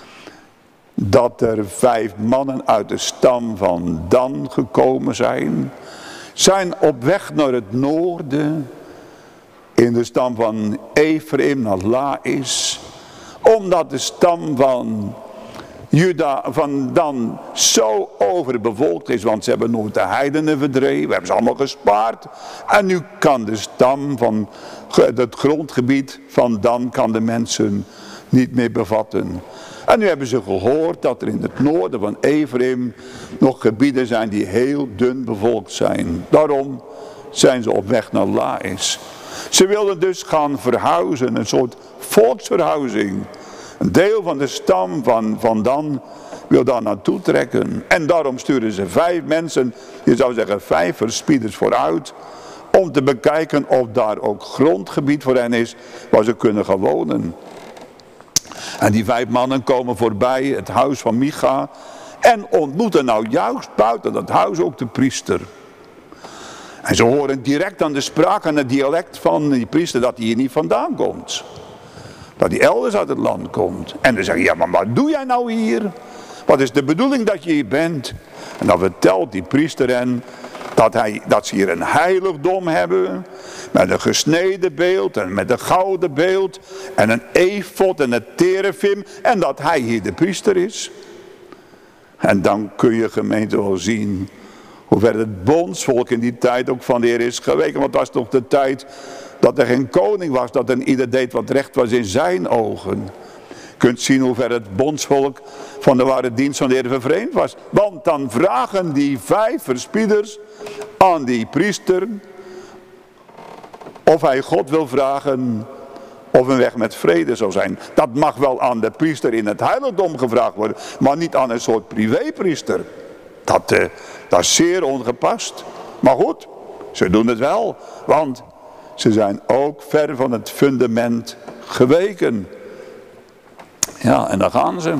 dat er vijf mannen uit de stam van Dan gekomen zijn. Zijn op weg naar het noorden, in de stam van Ephraim naar Lais. Omdat de stam van Juda, van Dan, zo overbevolkt is. Want ze hebben nooit de heidenen verdreven. We hebben ze allemaal gespaard. En nu kan de stam van het grondgebied van Dan kan de mensen niet meer bevatten. En nu hebben ze gehoord dat er in het noorden van Ephraim nog gebieden zijn die heel dun bevolkt zijn. Daarom zijn ze op weg naar Lais. Ze wilden dus gaan verhuizen, een soort volksverhuizing. Een deel van de stam van, van Dan wil daar naartoe trekken. En daarom sturen ze vijf mensen, je zou zeggen vijf verspieders vooruit, om te bekijken of daar ook grondgebied voor hen is waar ze kunnen gaan wonen. En die vijf mannen komen voorbij het huis van Micha en ontmoeten nou juist buiten dat huis ook de priester. En ze horen direct aan de spraak en het dialect van die priester dat hij hier niet vandaan komt. Dat hij elders uit het land komt. En dan zeggen ja, maar wat doe jij nou hier? Wat is de bedoeling dat je hier bent? En dan vertelt die priester hen dat, hij, dat ze hier een heiligdom hebben. Met een gesneden beeld en met een gouden beeld. En een efod en een terefim. En dat hij hier de priester is. En dan kun je gemeente wel zien hoe ver het bondsvolk in die tijd ook van de Heer is geweken. Want het was toch de tijd dat er geen koning was. Dat een ieder deed wat recht was in zijn ogen. Je kunt zien hoe ver het bondsvolk van de ware dienst van de Heer vervreemd was. Want dan vragen die vijf verspieders aan die priester of hij God wil vragen of een weg met vrede zou zijn. Dat mag wel aan de priester in het heiligdom gevraagd worden, maar niet aan een soort privépriester. Dat, uh, dat is zeer ongepast. Maar goed, ze doen het wel, want ze zijn ook ver van het fundament geweken. Ja, en dan gaan ze.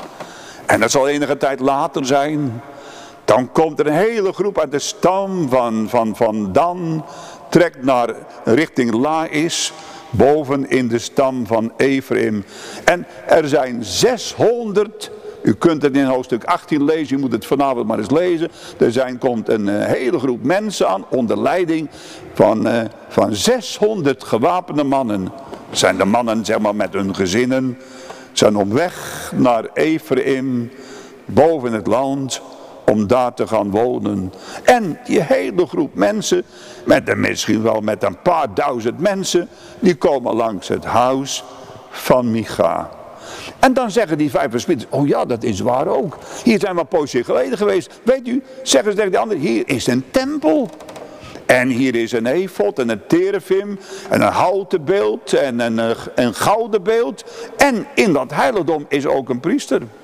En dat zal enige tijd later zijn. Dan komt er een hele groep uit de stam van, van, van Dan. Trekt naar richting Lais. Boven in de stam van Ephraim. En er zijn zeshonderd. U kunt het in hoofdstuk achttien lezen. U moet het vanavond maar eens lezen. Er zijn, komt een uh, hele groep mensen aan. Onder leiding van, uh, van zeshonderd gewapende mannen. Dat zijn de mannen zeg maar met hun gezinnen. Zijn op weg naar Ephraim. Boven het land. Om daar te gaan wonen. En die hele groep mensen. Met een, misschien wel met een paar duizend mensen. Die komen langs het huis van Micha. En dan zeggen die vijf verspieders. Oh ja, dat is waar ook. Hier zijn we een poosje geleden geweest. Weet u, zeggen ze tegen de anderen. Hier is een tempel. En hier is een efod en een terefim. En een houten beeld. En een, een gouden beeld. En in dat heiligdom is ook een priester. En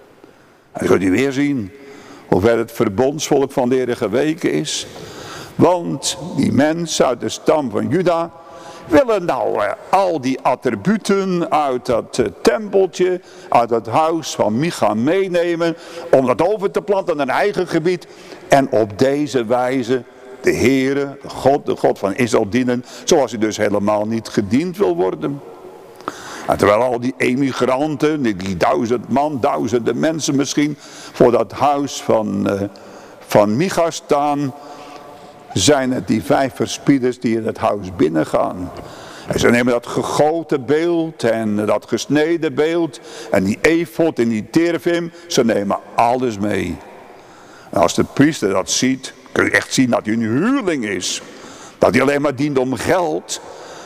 dan kunt u weer zien. Hoe ver het verbondsvolk van de Heer geweken is. Want die mensen uit de stam van Juda willen nou uh, al die attributen uit dat uh, tempeltje, uit het huis van Micha meenemen. Om dat over te planten naar hun eigen gebied. En op deze wijze de Heere, de God, de God van Israël dienen. Zoals hij dus helemaal niet gediend wil worden. En terwijl al die emigranten, die duizend man, duizenden mensen misschien, voor dat huis van, uh, van Micha staan, zijn het die vijf verspieders die in het huis binnengaan. En ze nemen dat gegoten beeld en dat gesneden beeld en die efod en die terefim, ze nemen alles mee. En als de priester dat ziet, kun je echt zien dat hij een huurling is. Dat hij alleen maar dient om geld,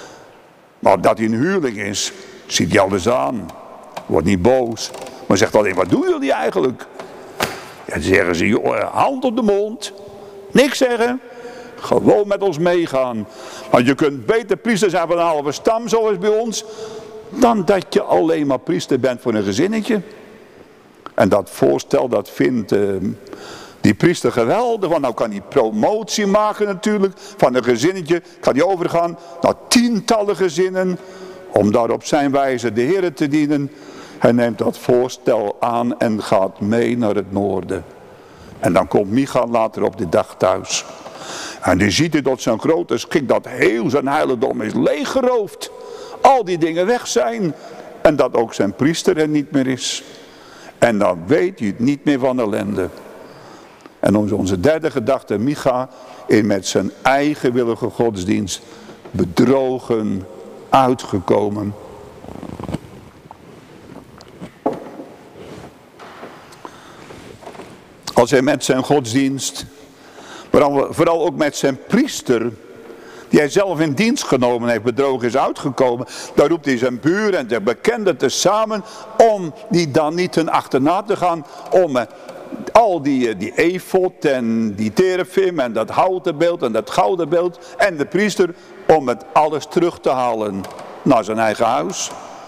maar dat hij een huurling is. Ziet hij alles aan. Wordt niet boos. Maar zegt alleen, wat doen jullie eigenlijk? Ja, dan zeggen ze, joh, hand op de mond. Niks zeggen. Gewoon met ons meegaan. Want je kunt beter priester zijn van een halve stam, zoals bij ons. Dan dat je alleen maar priester bent voor een gezinnetje. En dat voorstel, dat vindt uh, Die priester geweldig, want nou kan hij promotie maken natuurlijk. Van een gezinnetje kan hij overgaan naar tientallen gezinnen. Om daar op zijn wijze de Heer te dienen. Hij neemt dat voorstel aan en gaat mee naar het noorden. En dan komt Micha later op de dag thuis. En die ziet hij tot zijn grote schrik dat heel zijn heiligdom is leeggeroofd. Al die dingen weg zijn. En dat ook zijn priester er niet meer is. En dan weet hij het niet meer van ellende. En ons onze derde gedachte, Micha is met zijn eigenwillige godsdienst bedrogen uitgekomen. Als hij met zijn godsdienst, vooral, vooral ook met zijn priester, die hij zelf in dienst genomen heeft, bedrogen is uitgekomen. Dan roept hij zijn buren en zijn bekenden tezamen om die dan niet ten achterna te gaan. Om uh, al die, die efod en die terafim en dat houten beeld en dat gouden beeld en de priester om het alles terug te halen naar zijn eigen huis.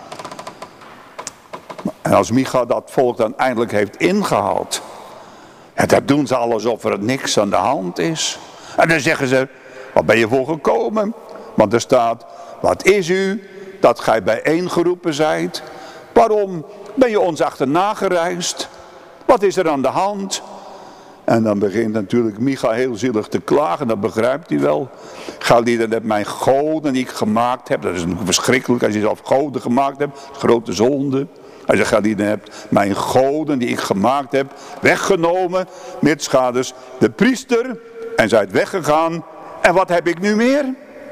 En als Micha dat volk dan eindelijk heeft ingehaald, en dat doen ze alsof er niks aan de hand is. En dan zeggen ze, wat ben je voor gekomen? Want er staat, wat is u dat gij bijeengeroepen zijt? Waarom ben je ons achterna gereisd? Wat is er aan de hand? En dan begint natuurlijk Micha heel zielig te klagen, dat begrijpt hij wel. Galieden hebt mijn goden die ik gemaakt heb. Dat is natuurlijk verschrikkelijk als je zelf goden gemaakt hebt. Grote zonde. Hij zegt, Galieden hebt mijn goden die ik gemaakt heb weggenomen. Mitsgaders de priester en zijt weggegaan. En wat heb ik nu meer?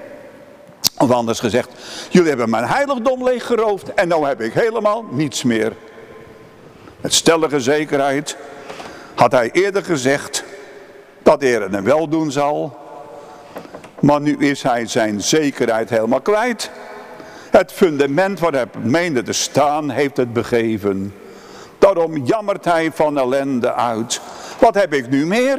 Of anders gezegd, jullie hebben mijn heiligdom leeggeroofd en nou heb ik helemaal niets meer. Met stellige zekerheid had hij eerder gezegd dat de Heer hem wel doen zal. Maar nu is hij zijn zekerheid helemaal kwijt. Het fundament waar hij meende te staan heeft het begeven. Daarom jammert hij van ellende uit. Wat heb ik nu meer?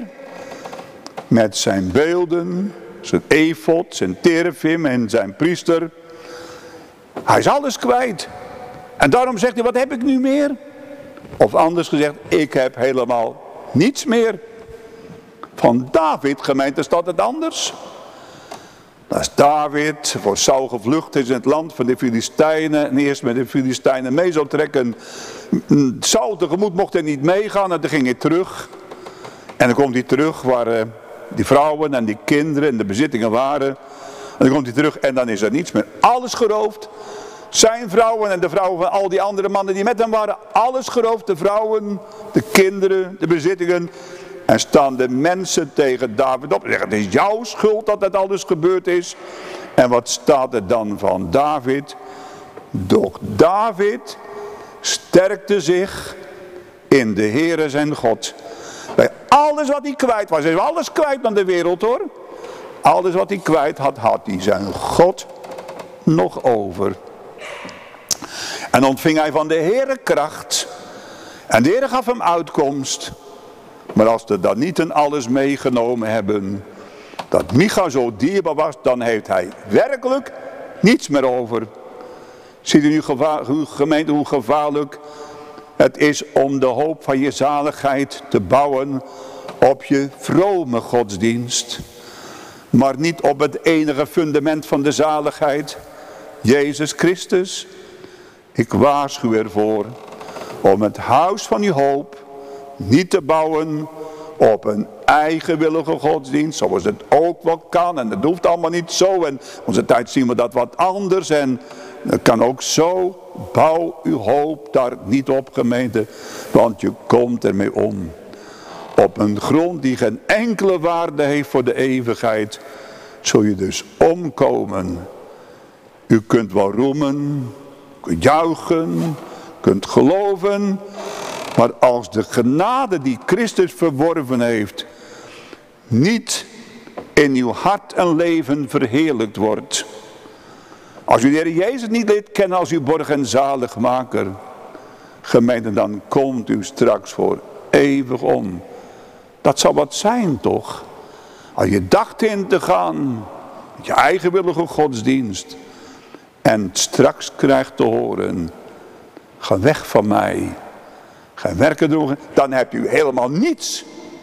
Met zijn beelden, zijn efod, zijn terafim en zijn priester. Hij is alles kwijt. En daarom zegt hij, wat heb ik nu meer? Of anders gezegd, ik heb helemaal niets meer. Van David, gemeente, staat het anders. Als David voor Saul gevlucht is in het land van de Filistijnen en eerst met de Filistijnen mee zou trekken. Saul tegemoet mocht hij niet meegaan en toen ging hij terug. En dan komt hij terug waar uh, die vrouwen en die kinderen en de bezittingen waren. En dan komt hij terug en dan is er niets meer. Alles geroofd. Zijn vrouwen en de vrouwen van al die andere mannen die met hem waren. Alles geroofd. De vrouwen, de kinderen, de bezittingen. En staan de mensen tegen David op en zeggen, het is jouw schuld dat dat alles gebeurd is. En wat staat er dan van David? Doch David sterkte zich in de Heere zijn God. Bij alles wat hij kwijt was, hij is alles kwijt aan de wereld hoor. Alles wat hij kwijt had, had hij zijn God nog over. En ontving hij van de Heere kracht. En de Heere gaf hem uitkomst. Maar als ze dat niet en alles meegenomen hebben, dat Micha zo dierbaar was, dan heeft hij werkelijk niets meer over. Ziet u nu gevaar, gemeente hoe gevaarlijk het is om de hoop van je zaligheid te bouwen op je vrome godsdienst. Maar niet op het enige fundament van de zaligheid, Jezus Christus. Ik waarschuw ervoor om het huis van uw hoop niet te bouwen op een eigenwillige godsdienst, zoals het ook wel kan. En dat hoeft allemaal niet zo. En onze tijd zien we dat wat anders. En het kan ook zo. Bouw uw hoop daar niet op, gemeente. Want je komt ermee om. Op een grond die geen enkele waarde heeft voor de eeuwigheid. Zul je dus omkomen. U kunt wel roemen. Kunt juichen. Kunt geloven. Maar als de genade die Christus verworven heeft niet in uw hart en leven verheerlijkt wordt. Als u de Heer Jezus niet leert kennen als uw borg en zaligmaker. Gemeente, dan komt u straks voor eeuwig om. Dat zou wat zijn toch? Als je dacht in te gaan met je eigenwillige godsdienst. En straks krijgt te horen. Ga weg van mij. Geen werken droegen, dan hebt u helemaal niets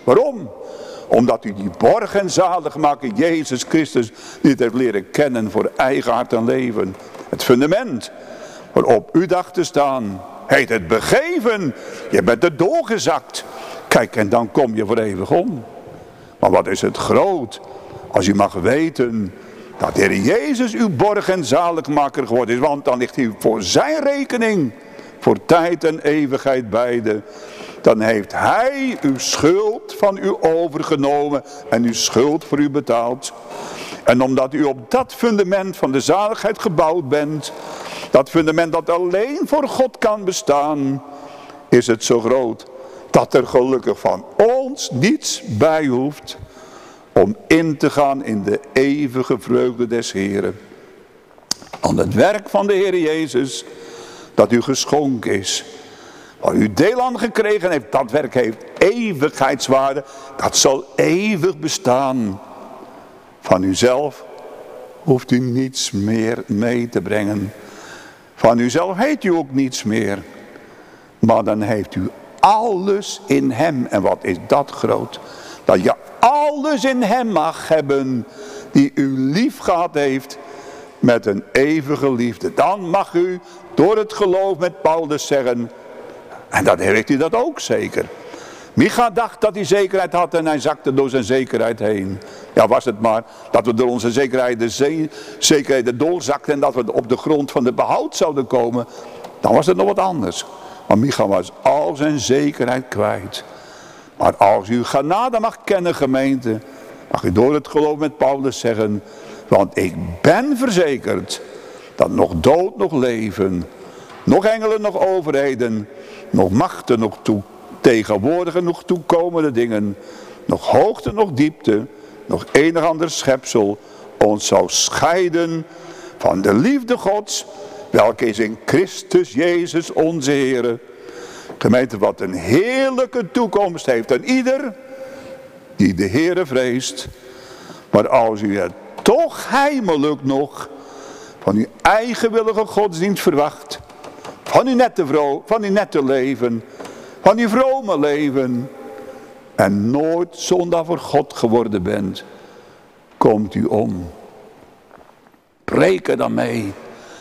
Waarom? Omdat u die borg en zaligmaker Jezus Christus niet heeft leren kennen voor eigen hart en leven. Het fundament waarop u dacht te staan, heet het begeven. Je bent er doorgezakt. Kijk, en dan kom je voor eeuwig om. Maar wat is het groot als u mag weten dat de Heer Jezus uw borg en zaligmaker geworden is. Want dan ligt hij voor zijn rekening, voor tijd en eeuwigheid beide. Dan heeft hij uw schuld van u overgenomen en uw schuld voor u betaald. En omdat u op dat fundament van de zaligheid gebouwd bent, dat fundament dat alleen voor God kan bestaan, is het zo groot dat er gelukkig van ons niets bij hoeft om in te gaan in de eeuwige vreugde des Heeren. Aan het werk van de Heer Jezus, dat u geschonken is, waar u deel aan gekregen heeft, dat werk heeft eeuwigheidswaarde, dat zal eeuwig bestaan. Van uzelf hoeft u niets meer mee te brengen. Van uzelf heet u ook niets meer. Maar dan heeft u alles in hem. En wat is dat groot? Dat je alles in hem mag hebben die u lief gehad heeft met een eeuwige liefde. Dan mag u door het geloof met Paulus zeggen, en dan heeft hij dat ook zeker. Micha dacht dat hij zekerheid had en hij zakte door zijn zekerheid heen. Ja, was het maar dat we door onze zekerheid de zee, zekerheden doorzakten en dat we op de grond van de behoud zouden komen, dan was het nog wat anders. Maar Micha was al zijn zekerheid kwijt. Maar als u genade mag kennen, gemeente, mag u door het geloof met Paulus zeggen, want ik ben verzekerd dat nog dood, nog leven, nog engelen, nog overheden, nog machten, nog toe, tegenwoordige, nog toekomende dingen, nog hoogte, nog diepte, nog enig ander schepsel ons zou scheiden van de liefde Gods, welke is in Christus Jezus onze Heere. Gemeente, wat een heerlijke toekomst heeft aan ieder die de Heere vreest. Maar als u het toch heimelijk nog van uw eigenwillige godsdienst verwacht, van uw nette vrouw, van uw nette leven, van uw vrome leven, en nooit zondaar voor God geworden bent, komt u om. Preek er dan mee.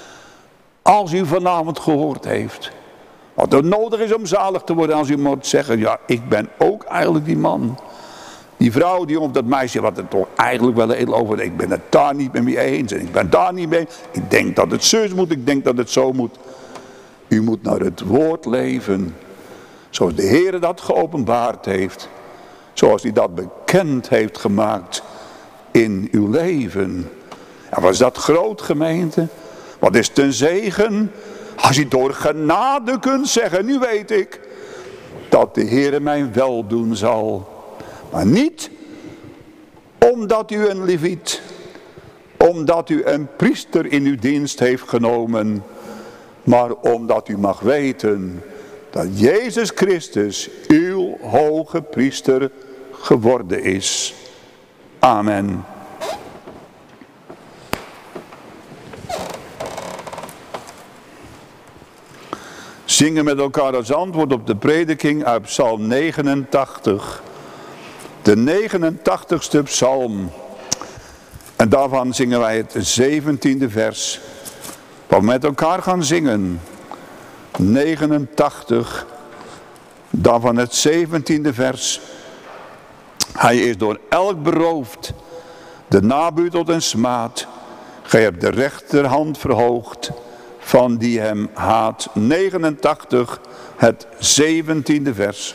Als u vanavond gehoord heeft wat er nodig is om zalig te worden, als u moet zeggen, ja, ik ben ook eigenlijk die man. Die vrouw, die of dat meisje, wat er toch eigenlijk wel heel over, ik ben het daar niet met me eens en ik ben daar niet mee. Ik denk dat het zus moet, ik denk dat het zo moet. U moet naar het woord leven, zoals de Heer dat geopenbaard heeft. Zoals hij dat bekend heeft gemaakt in uw leven. En was dat groot, gemeente? Wat is ten zegen? Als je door genade kunt zeggen, nu weet ik dat de Heer mij weldoen zal. Maar niet omdat u een leviet, omdat u een priester in uw dienst heeft genomen, maar omdat u mag weten dat Jezus Christus uw hoge priester geworden is. Amen. Zingen met elkaar als antwoord op de prediking uit Psalm negenentachtig. De negenentachtigste psalm. En daarvan zingen wij het zeventiende vers. Wat we met elkaar gaan zingen. negenentachtig. Daarvan het zeventiende vers. Hij is door elk beroofd. De nabuur tot een smaad. Gij hebt de rechterhand verhoogd van die hem haat. negenentachtig, het zeventiende vers.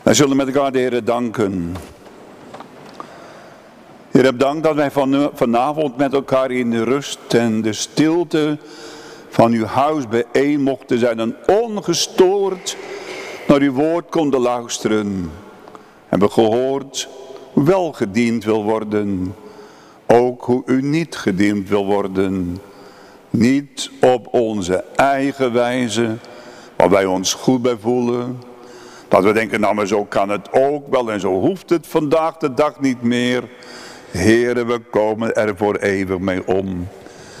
Wij zullen met elkaar de Heer danken. Heer, bedankt dat wij van, vanavond met elkaar in de rust en de stilte van uw huis bijeen mochten zijn en ongestoord naar uw woord konden luisteren. Hebben gehoord hoe wel gediend wil worden, ook hoe u niet gediend wil worden. Niet op onze eigen wijze, waar wij ons goed bij voelen. Dat we denken, nou maar zo kan het ook wel en zo hoeft het vandaag de dag niet meer. Heere, we komen er voor eeuwig mee om.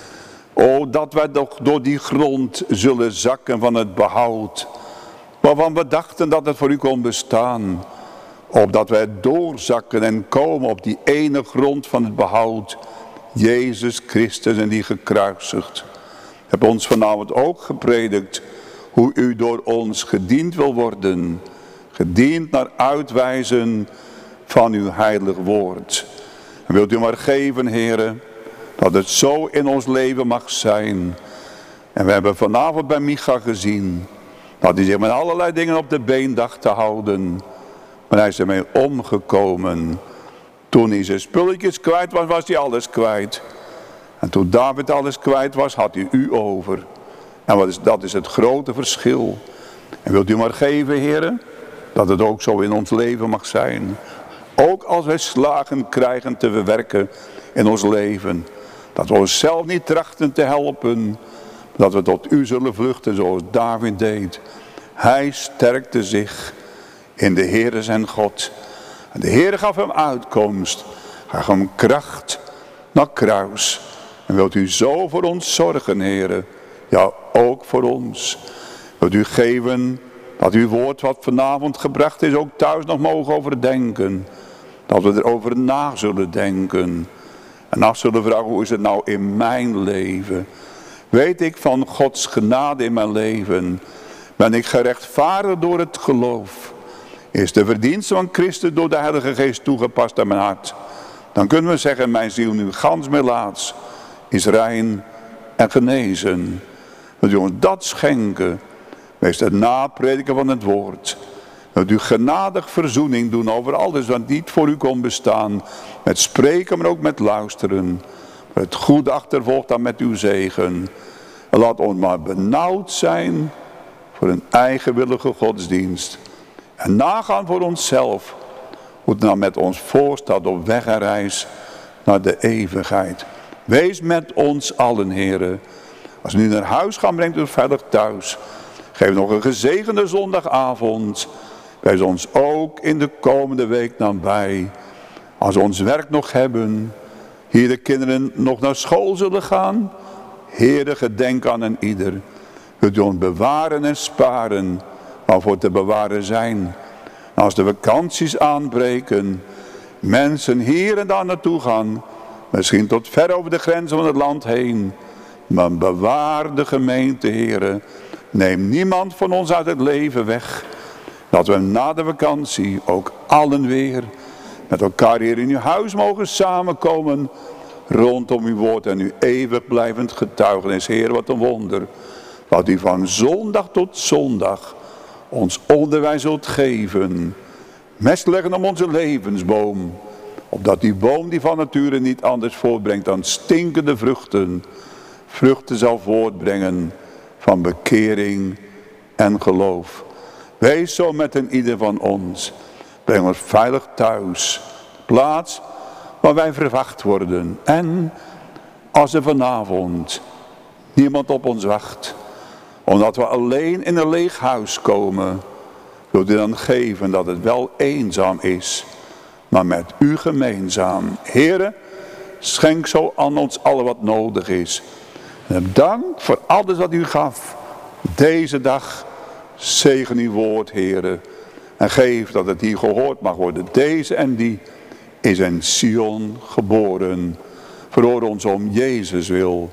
O, dat wij toch door die grond zullen zakken van het behoud, waarvan we dachten dat het voor u kon bestaan. Opdat wij doorzakken en komen op die ene grond van het behoud, Jezus Christus en die gekruisigd. Heb ons vanavond ook gepredikt hoe u door ons gediend wil worden. Gediend naar uitwijzen van uw heilig woord. En wilt u maar geven, Heere, dat het zo in ons leven mag zijn. En we hebben vanavond bij Micha gezien dat hij zich met allerlei dingen op de been dacht te houden. Maar hij is ermee omgekomen. Toen hij zijn spulletjes kwijt was, was hij alles kwijt. En toen David alles kwijt was, had hij u over. En wat is, dat is het grote verschil. En wilt u maar geven, heren, dat het ook zo in ons leven mag zijn. Ook als wij slagen krijgen te verwerken in ons leven. Dat we onszelf niet trachten te helpen. Dat we tot u zullen vluchten zoals David deed. Hij sterkte zich in de Heere zijn God. En de Heere gaf hem uitkomst. Hij gaf hem kracht naar kruis. En wilt u zo voor ons zorgen, Heere. Ja, ook voor ons. Wilt u geven dat uw woord wat vanavond gebracht is ook thuis nog mogen overdenken. Dat we erover na zullen denken. En af zullen vragen, hoe is het nou in mijn leven? Weet ik van Gods genade in mijn leven? Ben ik gerechtvaardigd door het geloof? Is de verdienste van Christus door de Heilige Geest toegepast aan mijn hart? Dan kunnen we zeggen, mijn ziel nu gans melaats is rein en genezen. Wilt u ons dat schenken? Wees het naprediken van het woord. Wilt u genadig verzoening doen over alles wat niet voor u kon bestaan. Met spreken, maar ook met luisteren. Het goede achtervolgt dan met uw zegen. En laat ons maar benauwd zijn voor een eigenwillige godsdienst. En nagaan voor onszelf hoe het nou met ons voorstaat op weg en reis naar de eeuwigheid. Wees met ons allen, heren. Als we nu naar huis gaan, brengt u veilig thuis. Geef nog een gezegende zondagavond. Wees ons ook in de komende week nabij. Als we ons werk nog hebben, hier de kinderen nog naar school zullen gaan. Heere, gedenk aan een ieder. Wilt u ons bewaren en sparen, waarvoor te bewaren zijn. En als de vakanties aanbreken, mensen hier en daar naartoe gaan, misschien tot ver over de grenzen van het land heen. Maar bewaar de gemeente, Heere. Neem niemand van ons uit het leven weg. Dat we na de vakantie ook allen weer met elkaar hier in uw huis mogen samenkomen. Rondom uw woord en uw eeuwig blijvend getuigenis. Heer, wat een wonder. Wat u van zondag tot zondag ons onderwijs zult geven. Mest leggen om onze levensboom. Opdat die boom die van nature niet anders voortbrengt dan stinkende vruchten. Vruchten zal voortbrengen van bekering en geloof. Wees zo met een ieder van ons. Breng ons veilig thuis. Plaats waar wij verwacht worden. En als er vanavond niemand op ons wacht, omdat we alleen in een leeg huis komen, wilt u dan geven dat het wel eenzaam is, maar met u gemeenzaam. Heere, schenk zo aan ons allen wat nodig is. En dank voor alles wat u gaf. Deze dag zegen uw woord, Heere. En geef dat het hier gehoord mag worden. Deze en die is in Sion geboren. Verhoor ons om Jezus wil.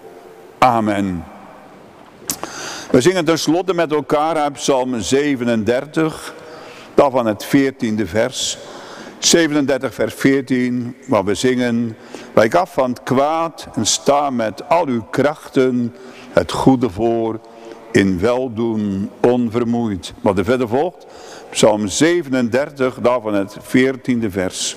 Amen. We zingen tenslotte met elkaar uit Psalm zevenendertig. Daarvan het veertiende vers. zevenendertig vers veertien. Waar we zingen. Wijk af van het kwaad en sta met al uw krachten het goede voor. in weldoen onvermoeid. Wat er verder volgt, Psalm zevenendertig, daarvan het veertiende vers.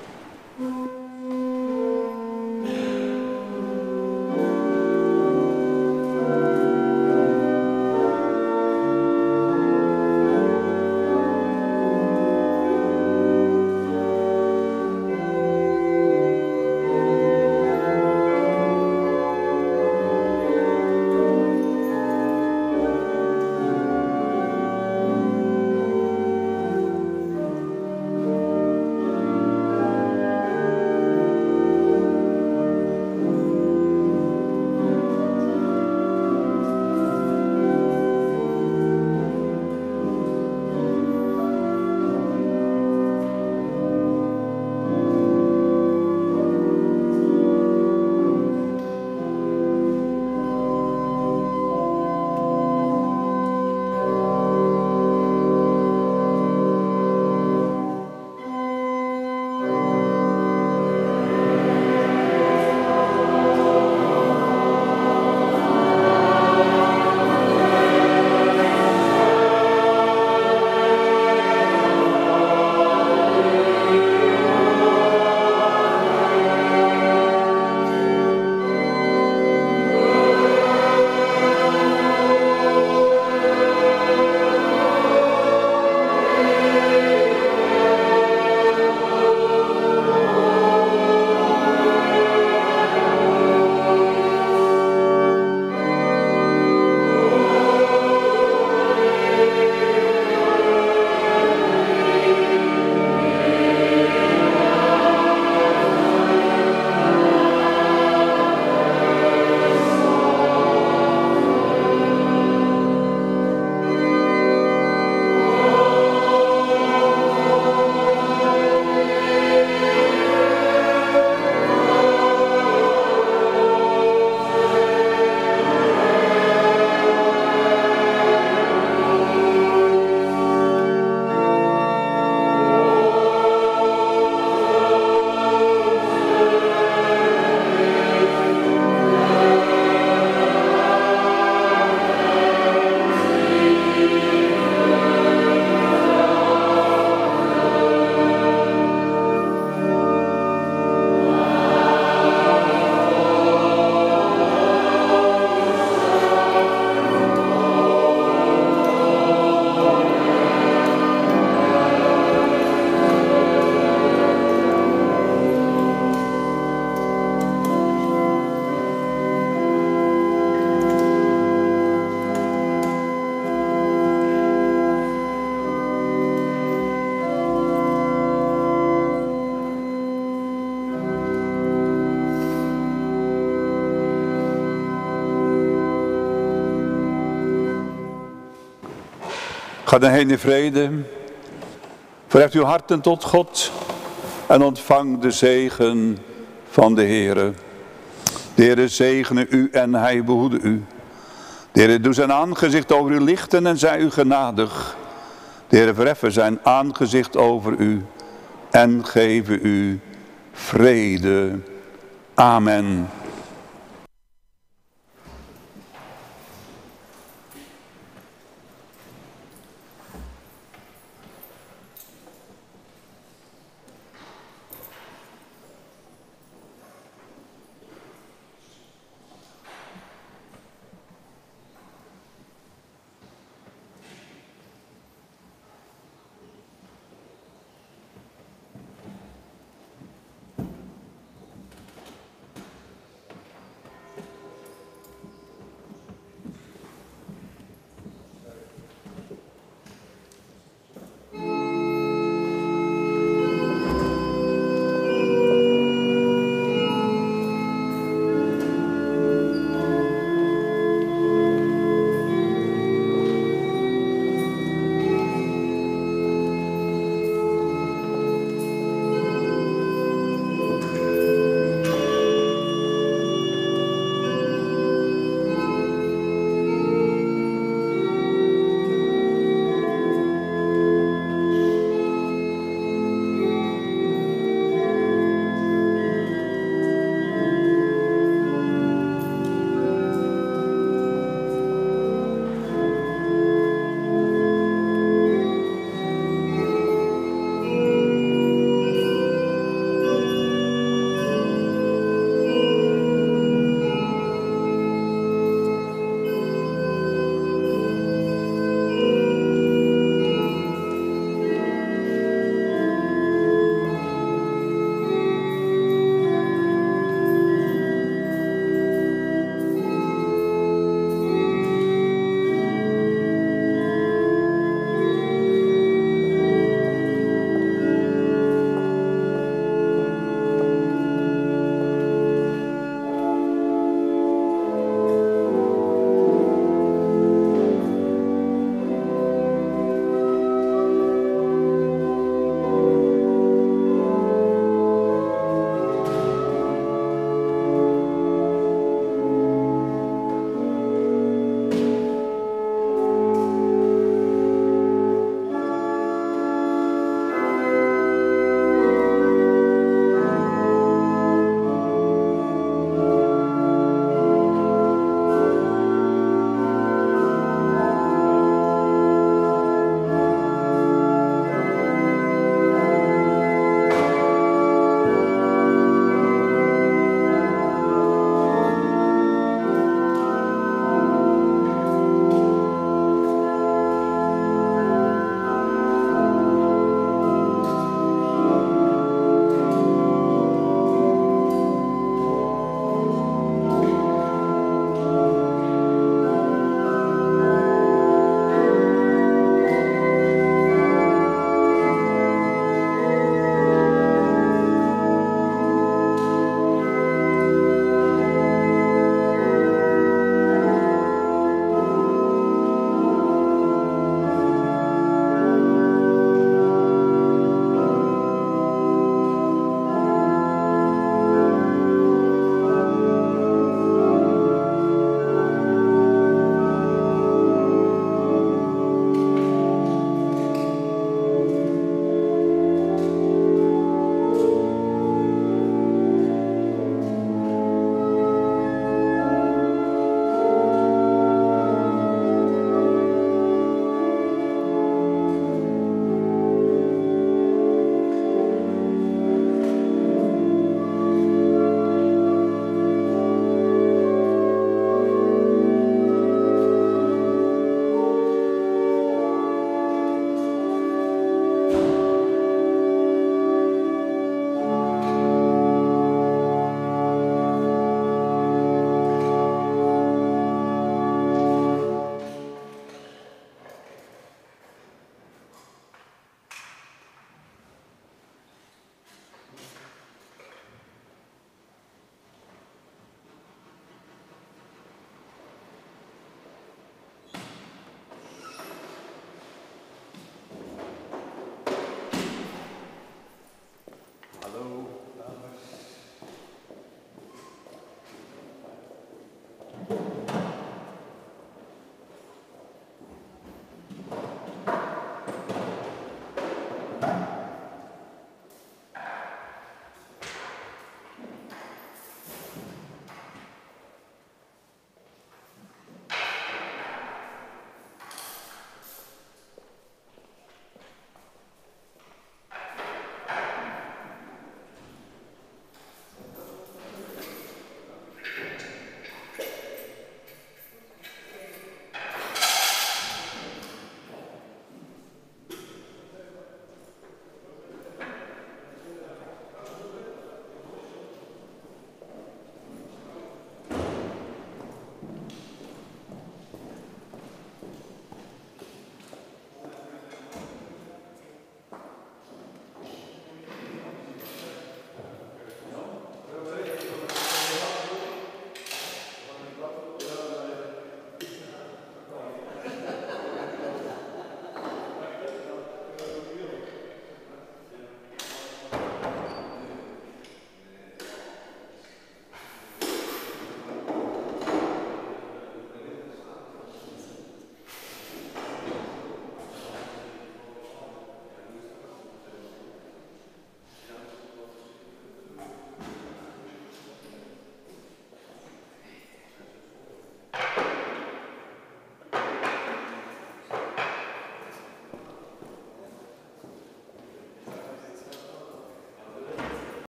Ga dan heen in vrede. Verheft uw harten tot God en ontvang de zegen van de Heere. De Heere zegene u en hij behoede u. De Heere doe zijn aangezicht over u lichten en zij u genadig. De Heere verheffen zijn aangezicht over u en geven u vrede. Amen.